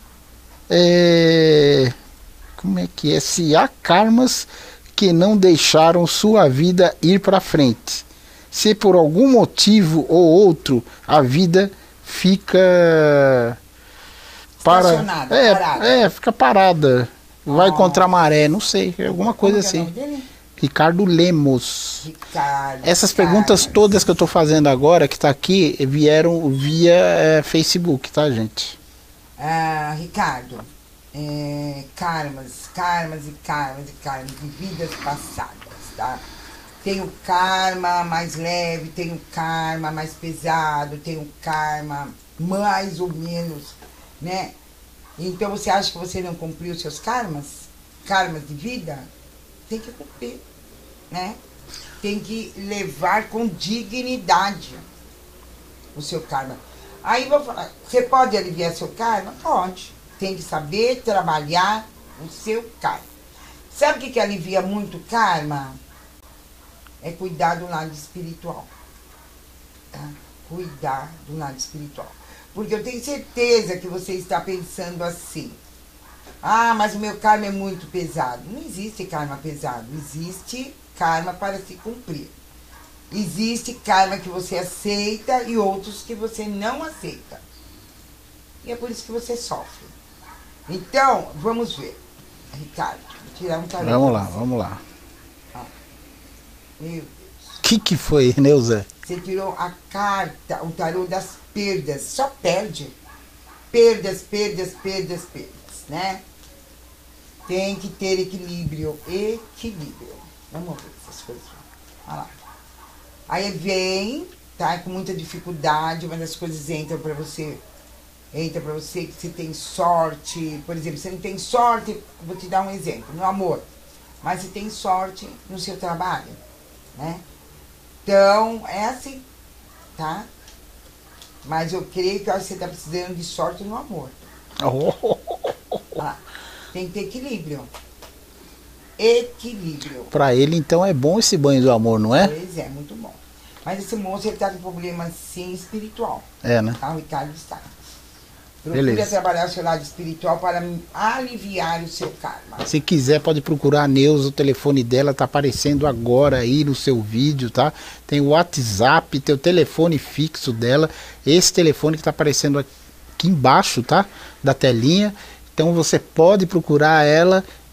é, como é que é? Se há karmas que não deixaram sua vida ir para frente. Se por algum motivo ou outro a vida fica para, é, parada. é, fica parada, vai oh. contra a maré, não sei, alguma coisa Como assim. É Ricardo Lemos. Ricardo, Essas perguntas Ricardo. todas que eu estou fazendo agora, que está aqui, vieram via é, Facebook, tá, gente? Ah, Ricardo, é, karmas, karmas e karmas e karmas de vidas passadas, tá? Tem o karma mais leve, tem o karma mais pesado, tem o karma mais ou menos, né? Então você acha que você não cumpriu os seus karmas? Karmas de vida? Tem que cumprir, né? Tem que levar com dignidade o seu karma. Aí vou falar, você pode aliviar seu karma? Pode. Tem que saber trabalhar o seu karma. Sabe o que, que alivia muito o karma? É cuidar do lado espiritual, tá? Cuidar do lado espiritual. Porque eu tenho certeza que você está pensando assim. Ah, mas o meu karma é muito pesado. Não existe karma pesado. Existe karma para se cumprir. Existe karma que você aceita e outros que você não aceita. E é por isso que você sofre. Então, vamos ver. Ricardo, vou tirar um tarô. Vamos lá, vamos lá. Meu Deus. O que, que foi, Neuza? Você tirou a carta, o tarô das perdas. Só perde. Perdas, perdas, perdas, perdas, né? Tem que ter equilíbrio. Equilíbrio. Vamos ver essas coisas. Olha lá. Aí vem, tá? Com muita dificuldade, mas as coisas entram pra você. Entra pra você que você tem sorte. Por exemplo, você não tem sorte, vou te dar um exemplo, no amor. Mas você tem sorte no seu trabalho, né? Então, é assim, tá? Mas eu creio que você está precisando de sorte no amor. Oh. Ah, tem que ter equilíbrio. Equilíbrio. Para ele, então, é bom esse banho do amor, não é? Pois é, muito bom. Mas esse moço, ele tá com problema, sim, espiritual. É, né? Tá? O Ricardo está. Procure Beleza. trabalhar o seu lado espiritual para aliviar o seu karma. Se quiser, pode procurar a Neuza, o telefone dela tá aparecendo agora aí no seu vídeo, tá? Tem o WhatsApp, tem o telefone fixo dela, esse telefone que tá aparecendo aqui embaixo, tá? Da telinha. Então você pode procurar ela,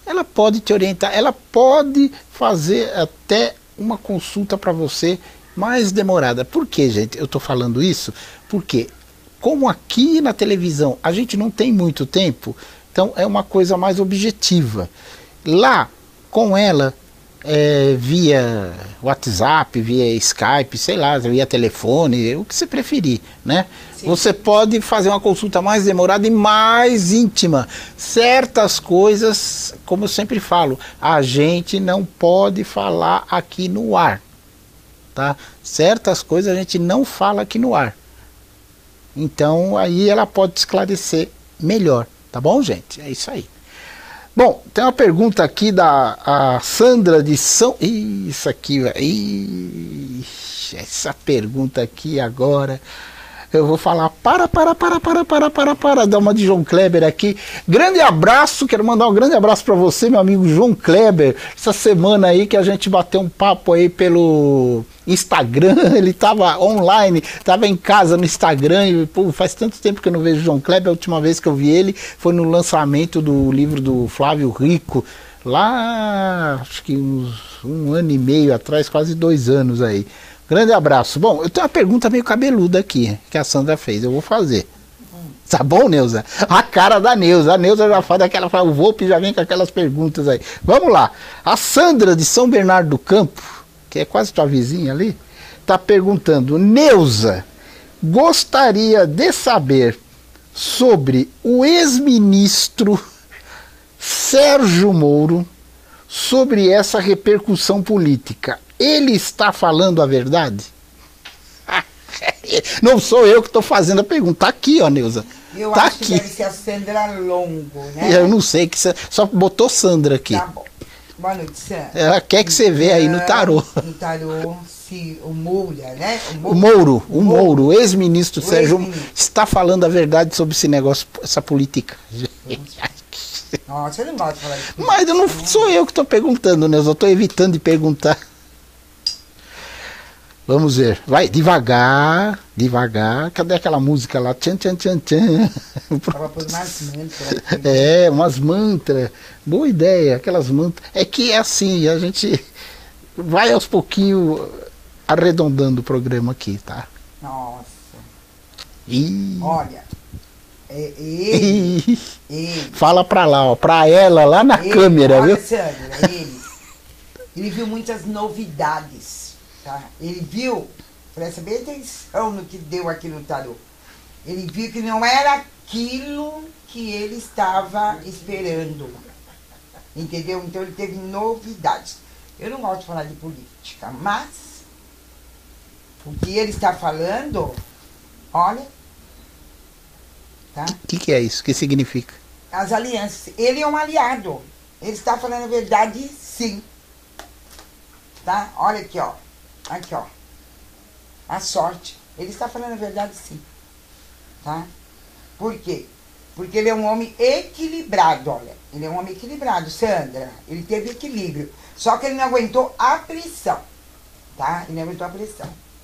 ela pode te orientar, ela pode fazer até uma consulta para você mais demorada. Por que, gente? Eu estou falando isso porque, como aqui na televisão a gente não tem muito tempo, então é uma coisa mais objetiva. Lá, com ela, é, via WhatsApp, via Skype, sei lá, via telefone, o que você preferir, né? Sim. Você pode fazer uma consulta mais demorada e mais íntima. Certas coisas, como eu sempre falo, a gente não pode falar aqui no ar, tá? Certas coisas a gente não fala aqui no ar. Então aí ela pode esclarecer melhor, tá bom, gente? É isso aí. Bom, tem uma pergunta aqui da a Sandra de São... Isso aqui, ixi, essa pergunta aqui agora... Eu vou falar, para, para, para, para, para, para, para, dar uma de João Kleber aqui. Grande abraço, quero mandar um grande abraço para você, meu amigo João Kleber. Essa semana aí que a gente bateu um papo aí pelo Instagram, ele tava online, tava em casa no Instagram, e pô, faz tanto tempo que eu não vejo o João Kleber. A última vez que eu vi ele foi no lançamento do livro do Flávio Rico, lá, acho que uns um ano e meio atrás, quase dois anos aí. Grande abraço. Bom, eu tenho uma pergunta meio cabeluda aqui, que a Sandra fez, eu vou fazer. Tá bom, Neuza? A cara da Neuza. A Neuza já faz daquela, o Volpe já vem com aquelas perguntas aí. Vamos lá. A Sandra de São Bernardo do Campo, que é quase tua vizinha ali, tá perguntando, Neuza, gostaria de saber sobre o ex-ministro Sérgio Moro, sobre essa repercussão política. Ele está falando a verdade? Não sou eu que estou fazendo a pergunta. Tá aqui, ó, Neuza. Eu tá acho aqui. que deve ser a Sandra Longo, né? Eu não sei, que só botou Sandra aqui. Tá bom. Boa noite, Sandra. Ela quer que você veja aí no tarô. No tarô, se o Moura, né? O Moro, o Moro, o ex-ministro Sérgio, ex está falando a verdade sobre esse negócio, essa política. Nossa, eu não gosto de falar isso. Mas eu não sou eu que estou perguntando, né? Eu só estou evitando de perguntar. Vamos ver. Vai, devagar, devagar. Cadê aquela música lá? Tchan, tchan, tchan, tchan. Tava por umas mantras. É, umas mantras. Boa ideia, aquelas mantras. É que é assim, a gente vai aos pouquinhos arredondando o programa aqui, tá? Nossa. Ih. Olha. É ele, ele. Fala pra lá, ó, pra ela, lá na ele, câmera, olha, viu? Sandra, ele, ele viu muitas novidades, tá? Ele viu, presta bem atenção no que deu aqui no tarô. Ele viu que não era aquilo que ele estava esperando, entendeu? Então ele teve novidades. Eu não gosto de falar de política, mas o que ele está falando, olha... O tá? que, que é isso? O que significa? As alianças. Ele é um aliado. Ele está falando a verdade, sim. Tá? Olha aqui, ó. Aqui, ó. A sorte. Ele está falando a verdade, sim. Tá? Por quê? Porque ele é um homem equilibrado, olha. Ele é um homem equilibrado, Sandra. Ele teve equilíbrio. Só que ele não aguentou a pressão. Tá? Ele não aguentou a pressão.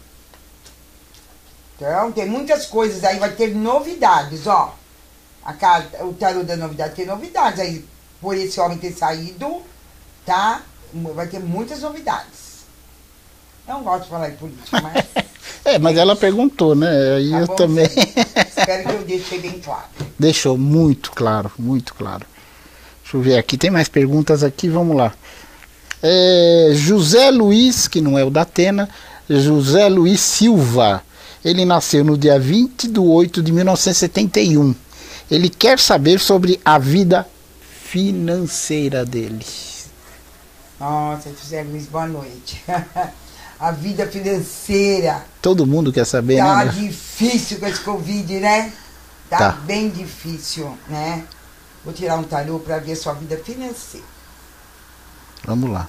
Então, tem muitas coisas aí, vai ter novidades, ó. A carta, o tarô da novidade tem novidades aí. Por esse homem ter saído, tá? Vai ter muitas novidades. Eu não gosto de falar de política, mas... é, mas ela perguntou, né? Aí tá eu bom, também... Espero que eu deixei bem claro. Deixou muito claro, muito claro. Deixa eu ver aqui, tem mais perguntas aqui, vamos lá. É, José Luiz, que não é o da Atena, José Luiz Silva. Ele nasceu no dia vinte de oito de mil novecentos e setenta e um. Ele quer saber sobre a vida financeira dele. Nossa, José Luiz, boa noite. A vida financeira. Todo mundo quer saber, tá, né? Tá difícil com esse Covid, né? Tá, tá bem difícil, né? Vou tirar um tarô para ver a sua vida financeira. Vamos lá.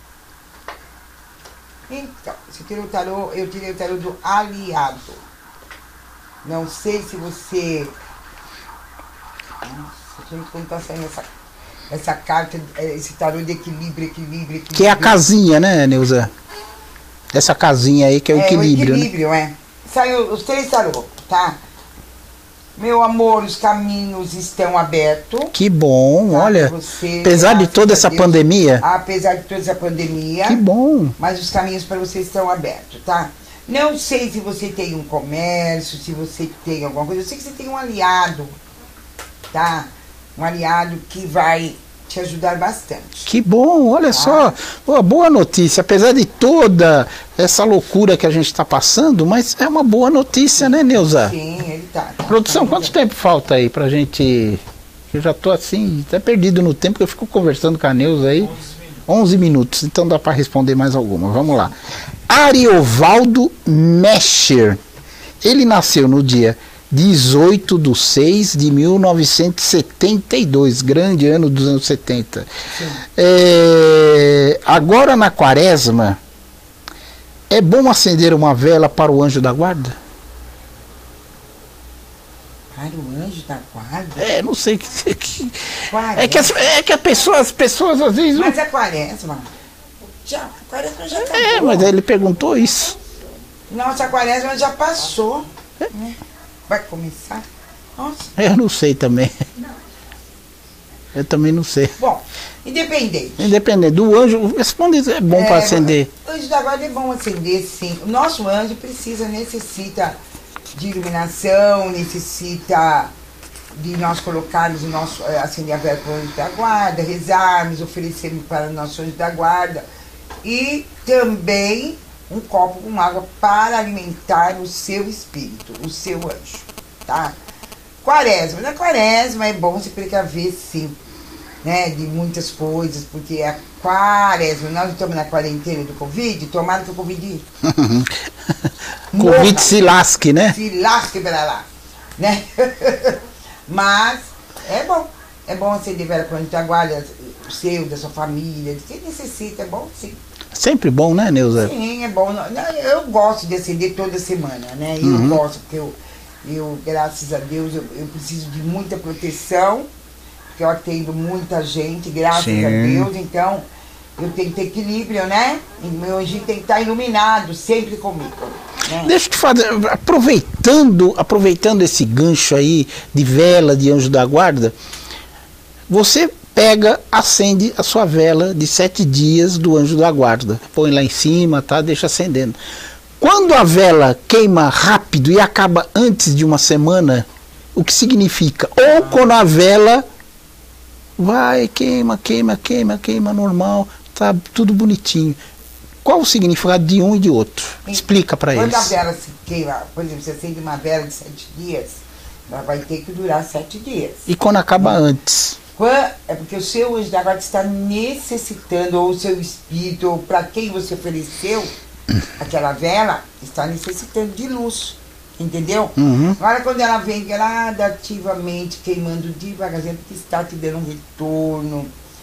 Então, você tirou o tarô, eu tirei o tarô do aliado. Não sei se você... Nossa, gente, como tá saindo essa, essa carta, esse tarô de equilíbrio, equilíbrio, equilíbrio. Que é a casinha, né, Neuza? Essa casinha aí que é o é, equilíbrio, o equilíbrio, né? é. Saiu os três tarô, tá? Meu amor, os caminhos estão abertos. Que bom, tá, olha. Você, apesar de toda essa Deus, pandemia. Apesar de toda essa pandemia. Que bom. Mas os caminhos para você estão abertos, tá? Não sei se você tem um comércio, se você tem alguma coisa. Eu sei que você tem um aliado, tá? Um aliado que vai te ajudar bastante. Que bom, olha, tá? Só, boa, boa notícia, apesar de toda essa loucura que a gente está passando, mas é uma boa notícia, sim, né, Neuza? Sim, ele tá. tá Produção, tá quanto tempo falta aí pra gente... Eu já tô assim, até perdido no tempo, que eu fico conversando com a Neuza aí. onze minutos, então dá para responder mais alguma, vamos lá. Ariovaldo Mescher, ele nasceu no dia dezoito de seis de mil novecentos e setenta e dois, grande ano dos anos setenta. É, agora na quaresma, é bom acender uma vela para o anjo da guarda? Para o anjo da guarda? É, não sei. Que, que, é, que as, é que a pessoa, as pessoas às vezes... Mas a quaresma, já, a quaresma já acabou. É, mas ele perguntou isso. Nossa, a quaresma já passou, é. Né? Vai começar? Nossa. Eu não sei também. Não. Eu também não sei. Bom, independente. Independente. Do anjo, responde, é bom é, para acender. O anjo da guarda é bom acender, sim. O nosso anjo precisa, necessita de iluminação, necessita de nós colocarmos o nosso, acender a vela para o anjo da guarda, rezarmos, oferecermos para o nosso anjo da guarda. E também um copo com água para alimentar o seu espírito, o seu anjo, tá? Quaresma. Na quaresma é bom se precaver, sim, né? De muitas coisas, porque é a quaresma. Nós estamos na quarentena do Covid, tomara que o Covid... Covid se lasque, né? Se lasque para lá, né? Mas é bom. É bom acender vela para o anjo da guarda, o seu, da sua família, de quem necessita, é bom, sim. Sempre bom, né, Neuza? Sim, é bom. Eu gosto de acender toda semana, né? Eu uhum. gosto, porque eu, eu, graças a Deus, eu, eu preciso de muita proteção, porque eu atendo muita gente, graças Sim. a Deus, então eu tenho que ter equilíbrio, né? E meu anjinho tem que estar iluminado sempre comigo. Né? Deixa eu te fazer, aproveitando, aproveitando esse gancho aí de vela de anjo da guarda, você pega, acende a sua vela de sete dias do anjo da guarda. Põe lá em cima, tá? Deixa acendendo. Quando a vela queima rápido e acaba antes de uma semana, o que significa? Ou quando a vela vai, queima, queima, queima, queima normal, tá tudo bonitinho. Qual o significado de um e de outro? Explica para eles. Quando a vela se queima, por exemplo, você acende uma vela de sete dias, ela vai ter que durar sete dias. E quando acaba antes? É porque o seu anjo da guarda está necessitando, ou o seu espírito, ou para quem você ofereceu aquela vela, está necessitando de luz, entendeu? Uhum. Agora quando ela vem gradativamente, queimando devagarzinho, porque está te dando um retorno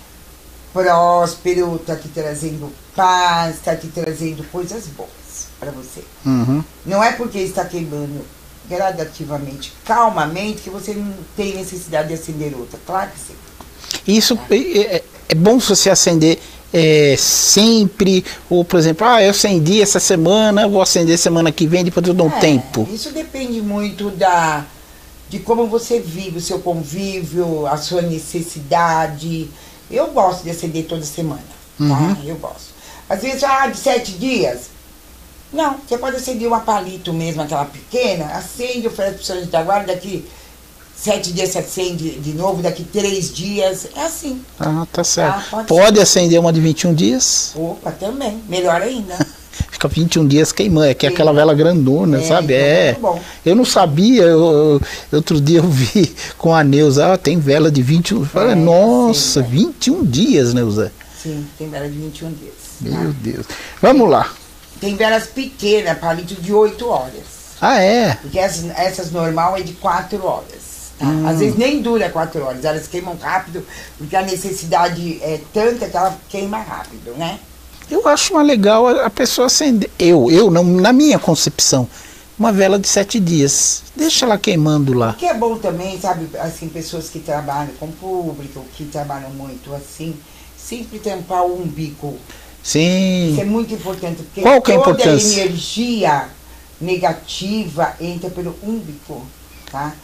próspero, está te trazendo paz, está te trazendo coisas boas para você. Uhum. Não é porque está queimando gradativamente, calmamente, que você não tem necessidade de acender outra. Claro que sim. Isso é, é bom você acender é, sempre, ou por exemplo, ah, eu acendi essa semana, vou acender semana que vem, depois eu dou um é, tempo. Isso depende muito da, de como você vive, o seu convívio, a sua necessidade. Eu gosto de acender toda semana, uhum. tá? Eu gosto. Às vezes, ah, de sete dias, não, você pode acender uma palito mesmo, aquela pequena, acende, oferece para o seu anjo da guarda, daqui sete dias você acende de novo, daqui três dias, é assim. Ah, tá certo. Ah, pode pode acender uma de vinte e um dias? Opa, também, melhor ainda. Fica vinte e um dias queimando, é que é aquela vela grandona, é, sabe? Então é. Muito bom. Eu não sabia, eu, eu, outro dia eu vi com a Neuza, ah, tem vela de vinte e um, eu falei, é, nossa, sim, vinte e um dias, Neuza. Sim, tem vela de vinte e um dias. Meu tá? Deus. Vamos lá. Tem velas pequenas, palito de oito horas. Ah, é? Porque essas, essas normal é de quatro horas. Tá? Hum. Às vezes nem dura quatro horas, elas queimam rápido, porque a necessidade é tanta que ela queima rápido, né? Eu acho mais legal a pessoa acender, eu, eu não, na minha concepção, uma vela de sete dias. Deixa ela queimando lá. O que é bom também, sabe, assim, pessoas que trabalham com público, que trabalham muito assim, sempre tampar o umbigo. Sim. Isso é muito importante, porque Qual que é a toda importância? energia negativa entra pelo umbigo, tá?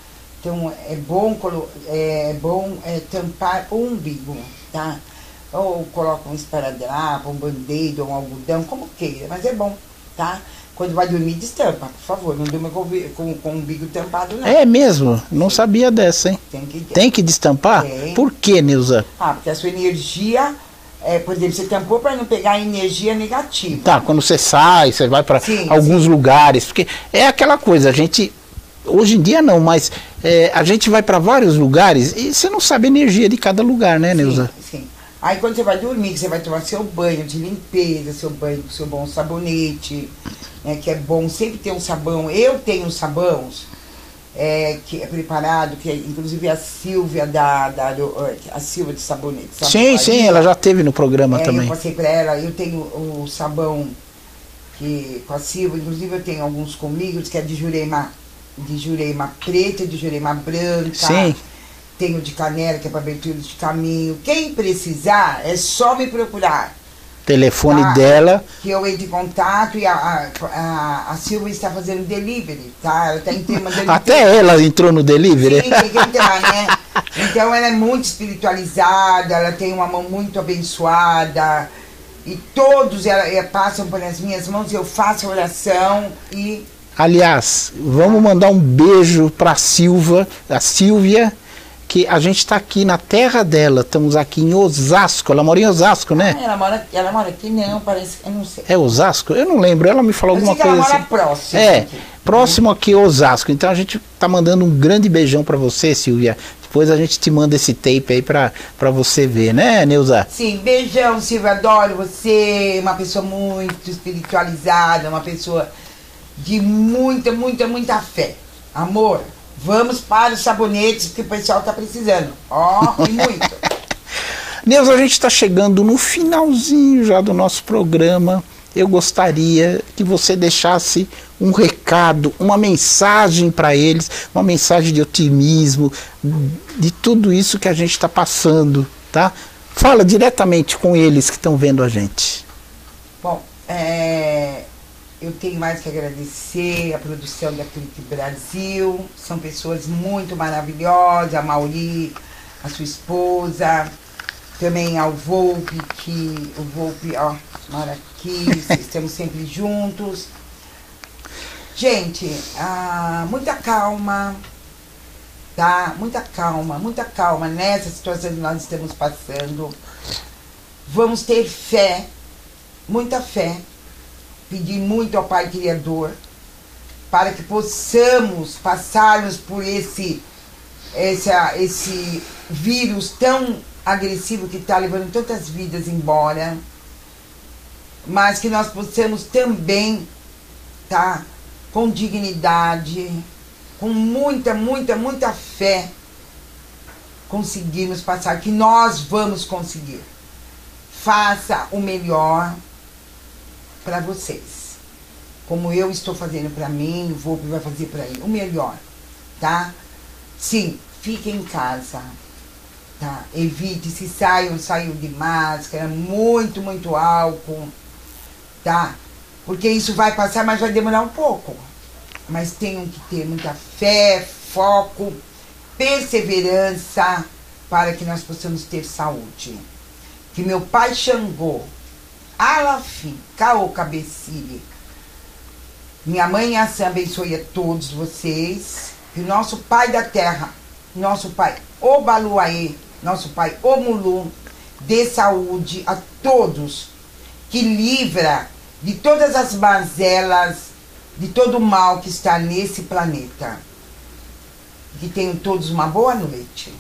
Então é bom, é bom é, tampar o umbigo, tá? Ou coloca um esparadrapo, um band-aid, um algodão, como queira, mas é bom, tá? Quando vai dormir, destampa, por favor, não durma com, com, com o umbigo tampado, não. É mesmo? Não Sim. sabia dessa, hein? Tem que, Tem que destampar? Tem. Por que, Nilza? Ah, porque a sua energia, é, por exemplo, você tampou para não pegar energia negativa. Tá, quando você sai, você vai para alguns sim. lugares, porque é aquela coisa, a gente... Hoje em dia não, mas é, a gente vai para vários lugares e você não sabe a energia de cada lugar, né, Nilza? Sim, sim. Aí quando você vai dormir, você vai tomar seu banho de limpeza, seu banho com seu bom sabonete, né, que é bom sempre ter um sabão. Eu tenho sabões é, que é preparado, que é, inclusive a Silvia da, da a Silvia de sabonete. Sim, sim, ela já teve no programa é, também. Eu passei para ela, eu tenho o sabão que com a Silvia, inclusive eu tenho alguns comigo, que é de Jurema, de Jurema preta, de Jurema branca. Sim. Tenho de canela, que é para abertura de caminho. Quem precisar, é só me procurar. Telefone tá? dela. Que eu entre em contato e a, a, a, a Silvia está fazendo delivery, tá? Ela está entrando. Até ela entrou no delivery? Sim, tem que entrar, né? Então ela é muito espiritualizada, ela tem uma mão muito abençoada. E todos ela, ela passam pelas minhas mãos, eu faço a oração e... Aliás, vamos mandar um beijo para a Silva, a Silvia, que a gente está aqui na terra dela, estamos aqui em Osasco, ela mora em Osasco, né? Ah, ela, mora, ela mora aqui não, parece, eu não sei. É Osasco? Eu não lembro, ela me falou eu alguma sei que coisa ela mora assim. próximo. É, aqui. próximo aqui Osasco, então a gente tá mandando um grande beijão para você, Silvia. Depois a gente te manda esse tape aí para você ver, né, Neuza? Sim, beijão, Silvia, adoro você, uma pessoa muito espiritualizada, uma pessoa de muita, muita, muita fé. Amor, vamos para os sabonetes que o pessoal está precisando. Ó, oh, e muito. Neuza, a gente está chegando no finalzinho já do nosso programa. Eu gostaria que você deixasse um recado, uma mensagem para eles, uma mensagem de otimismo, de tudo isso que a gente está passando, tá? Fala diretamente com eles que estão vendo a gente. Bom, é... eu tenho mais que agradecer a produção da Clique Brasil. São pessoas muito maravilhosas, a Mauri, a sua esposa, também ao Volpe, que o Volpe, ó, mora aqui, estamos sempre juntos. Gente, ah, muita calma, tá? Muita calma, muita calma nessa situação que nós estamos passando. Vamos ter fé, muita fé. Pedir muito ao Pai Criador para que possamos passarmos por esse, essa, esse vírus tão agressivo que está levando tantas vidas embora, mas que nós possamos também, tá, com dignidade, com muita, muita, muita fé, conseguirmos passar, que nós vamos conseguir. Faça o melhor para vocês, como eu estou fazendo para mim, o Volpe vai fazer para ele, o melhor, tá? Sim, fiquem em casa, tá? Evite, se saiam, saiam de máscara, muito, muito álcool, tá? Porque isso vai passar, mas vai demorar um pouco. Mas tenham que ter muita fé, foco, perseverança, para que nós possamos ter saúde. Que meu pai Xangô, Alafim, Caô Cabecilhe, minha mãe Assã abençoe a todos vocês, que o nosso Pai da Terra, nosso Pai Obaluaê, nosso Pai Omulu, dê saúde a todos, que livra de todas as mazelas, de todo o mal que está nesse planeta. Que tenham todos uma boa noite.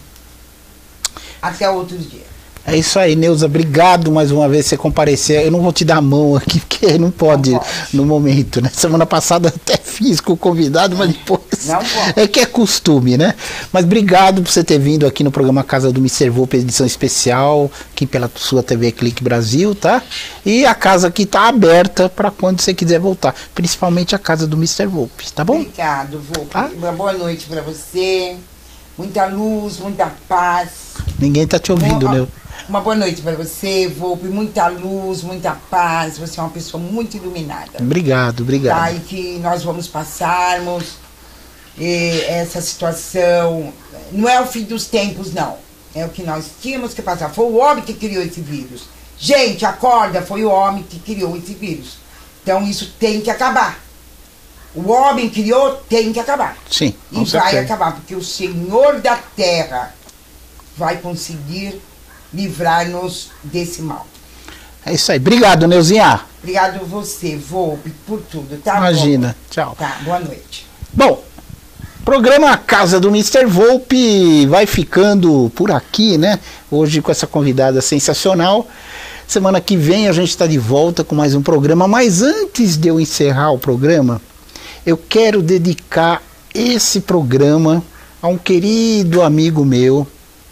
Até outro dia. É isso aí, Neuza, obrigado mais uma vez por você comparecer. Eu não vou te dar a mão aqui, porque não pode, não pode. No momento, né? Semana passada eu até fiz com o convidado, mas depois... Não pode. É que é costume, né? Mas obrigado por você ter vindo aqui no programa Casa do mister Volpe, edição especial, aqui pela sua T V Clique Brasil, tá? E a casa aqui tá aberta para quando você quiser voltar, principalmente a casa do mister Volpe, tá bom? Obrigado, Volpe. Ah? Uma boa noite para você. Muita luz, muita paz. Ninguém tá te ouvindo, né? Uma boa noite para você, Volpe, muita luz, muita paz, você é uma pessoa muito iluminada. Obrigado, obrigado. Tá, e que nós vamos passarmos E essa situação não é o fim dos tempos, não. É o que nós tínhamos que passar. Foi o homem que criou esse vírus. Gente, acorda, foi o homem que criou esse vírus. Então isso tem que acabar. O homem criou, tem que acabar. Sim, e vai certeza. acabar, porque o Senhor da Terra vai conseguir livrar-nos desse mal. É isso aí. Obrigado, Neuzinha. Obrigado a você, Volpe, por tudo, tá? Imagina. Bom? Tchau. Tá, boa noite. Bom, programa Casa do mister Volpe vai ficando por aqui, né? Hoje com essa convidada sensacional. Semana que vem a gente está de volta com mais um programa. Mas antes de eu encerrar o programa, eu quero dedicar esse programa a um querido amigo meu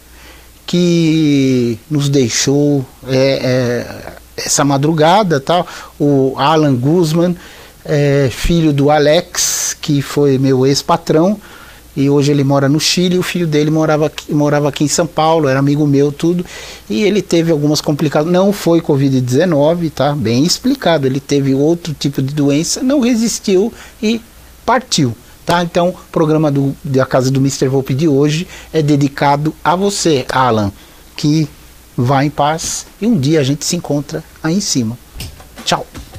que nos deixou é, é, essa madrugada, tá? O Alan Guzman, é, filho do Alex, que foi meu ex-patrão, e hoje ele mora no Chile. O filho dele morava aqui, morava aqui em São Paulo, era amigo meu, tudo, e ele teve algumas complicações. Não foi covid dezenove, tá? Bem explicado, ele teve outro tipo de doença, não resistiu e partiu. Tá? Então, o programa do, da Casa do mister Volpe de hoje é dedicado a você, Alan, que vá em paz e um dia a gente se encontra aí em cima. Tchau.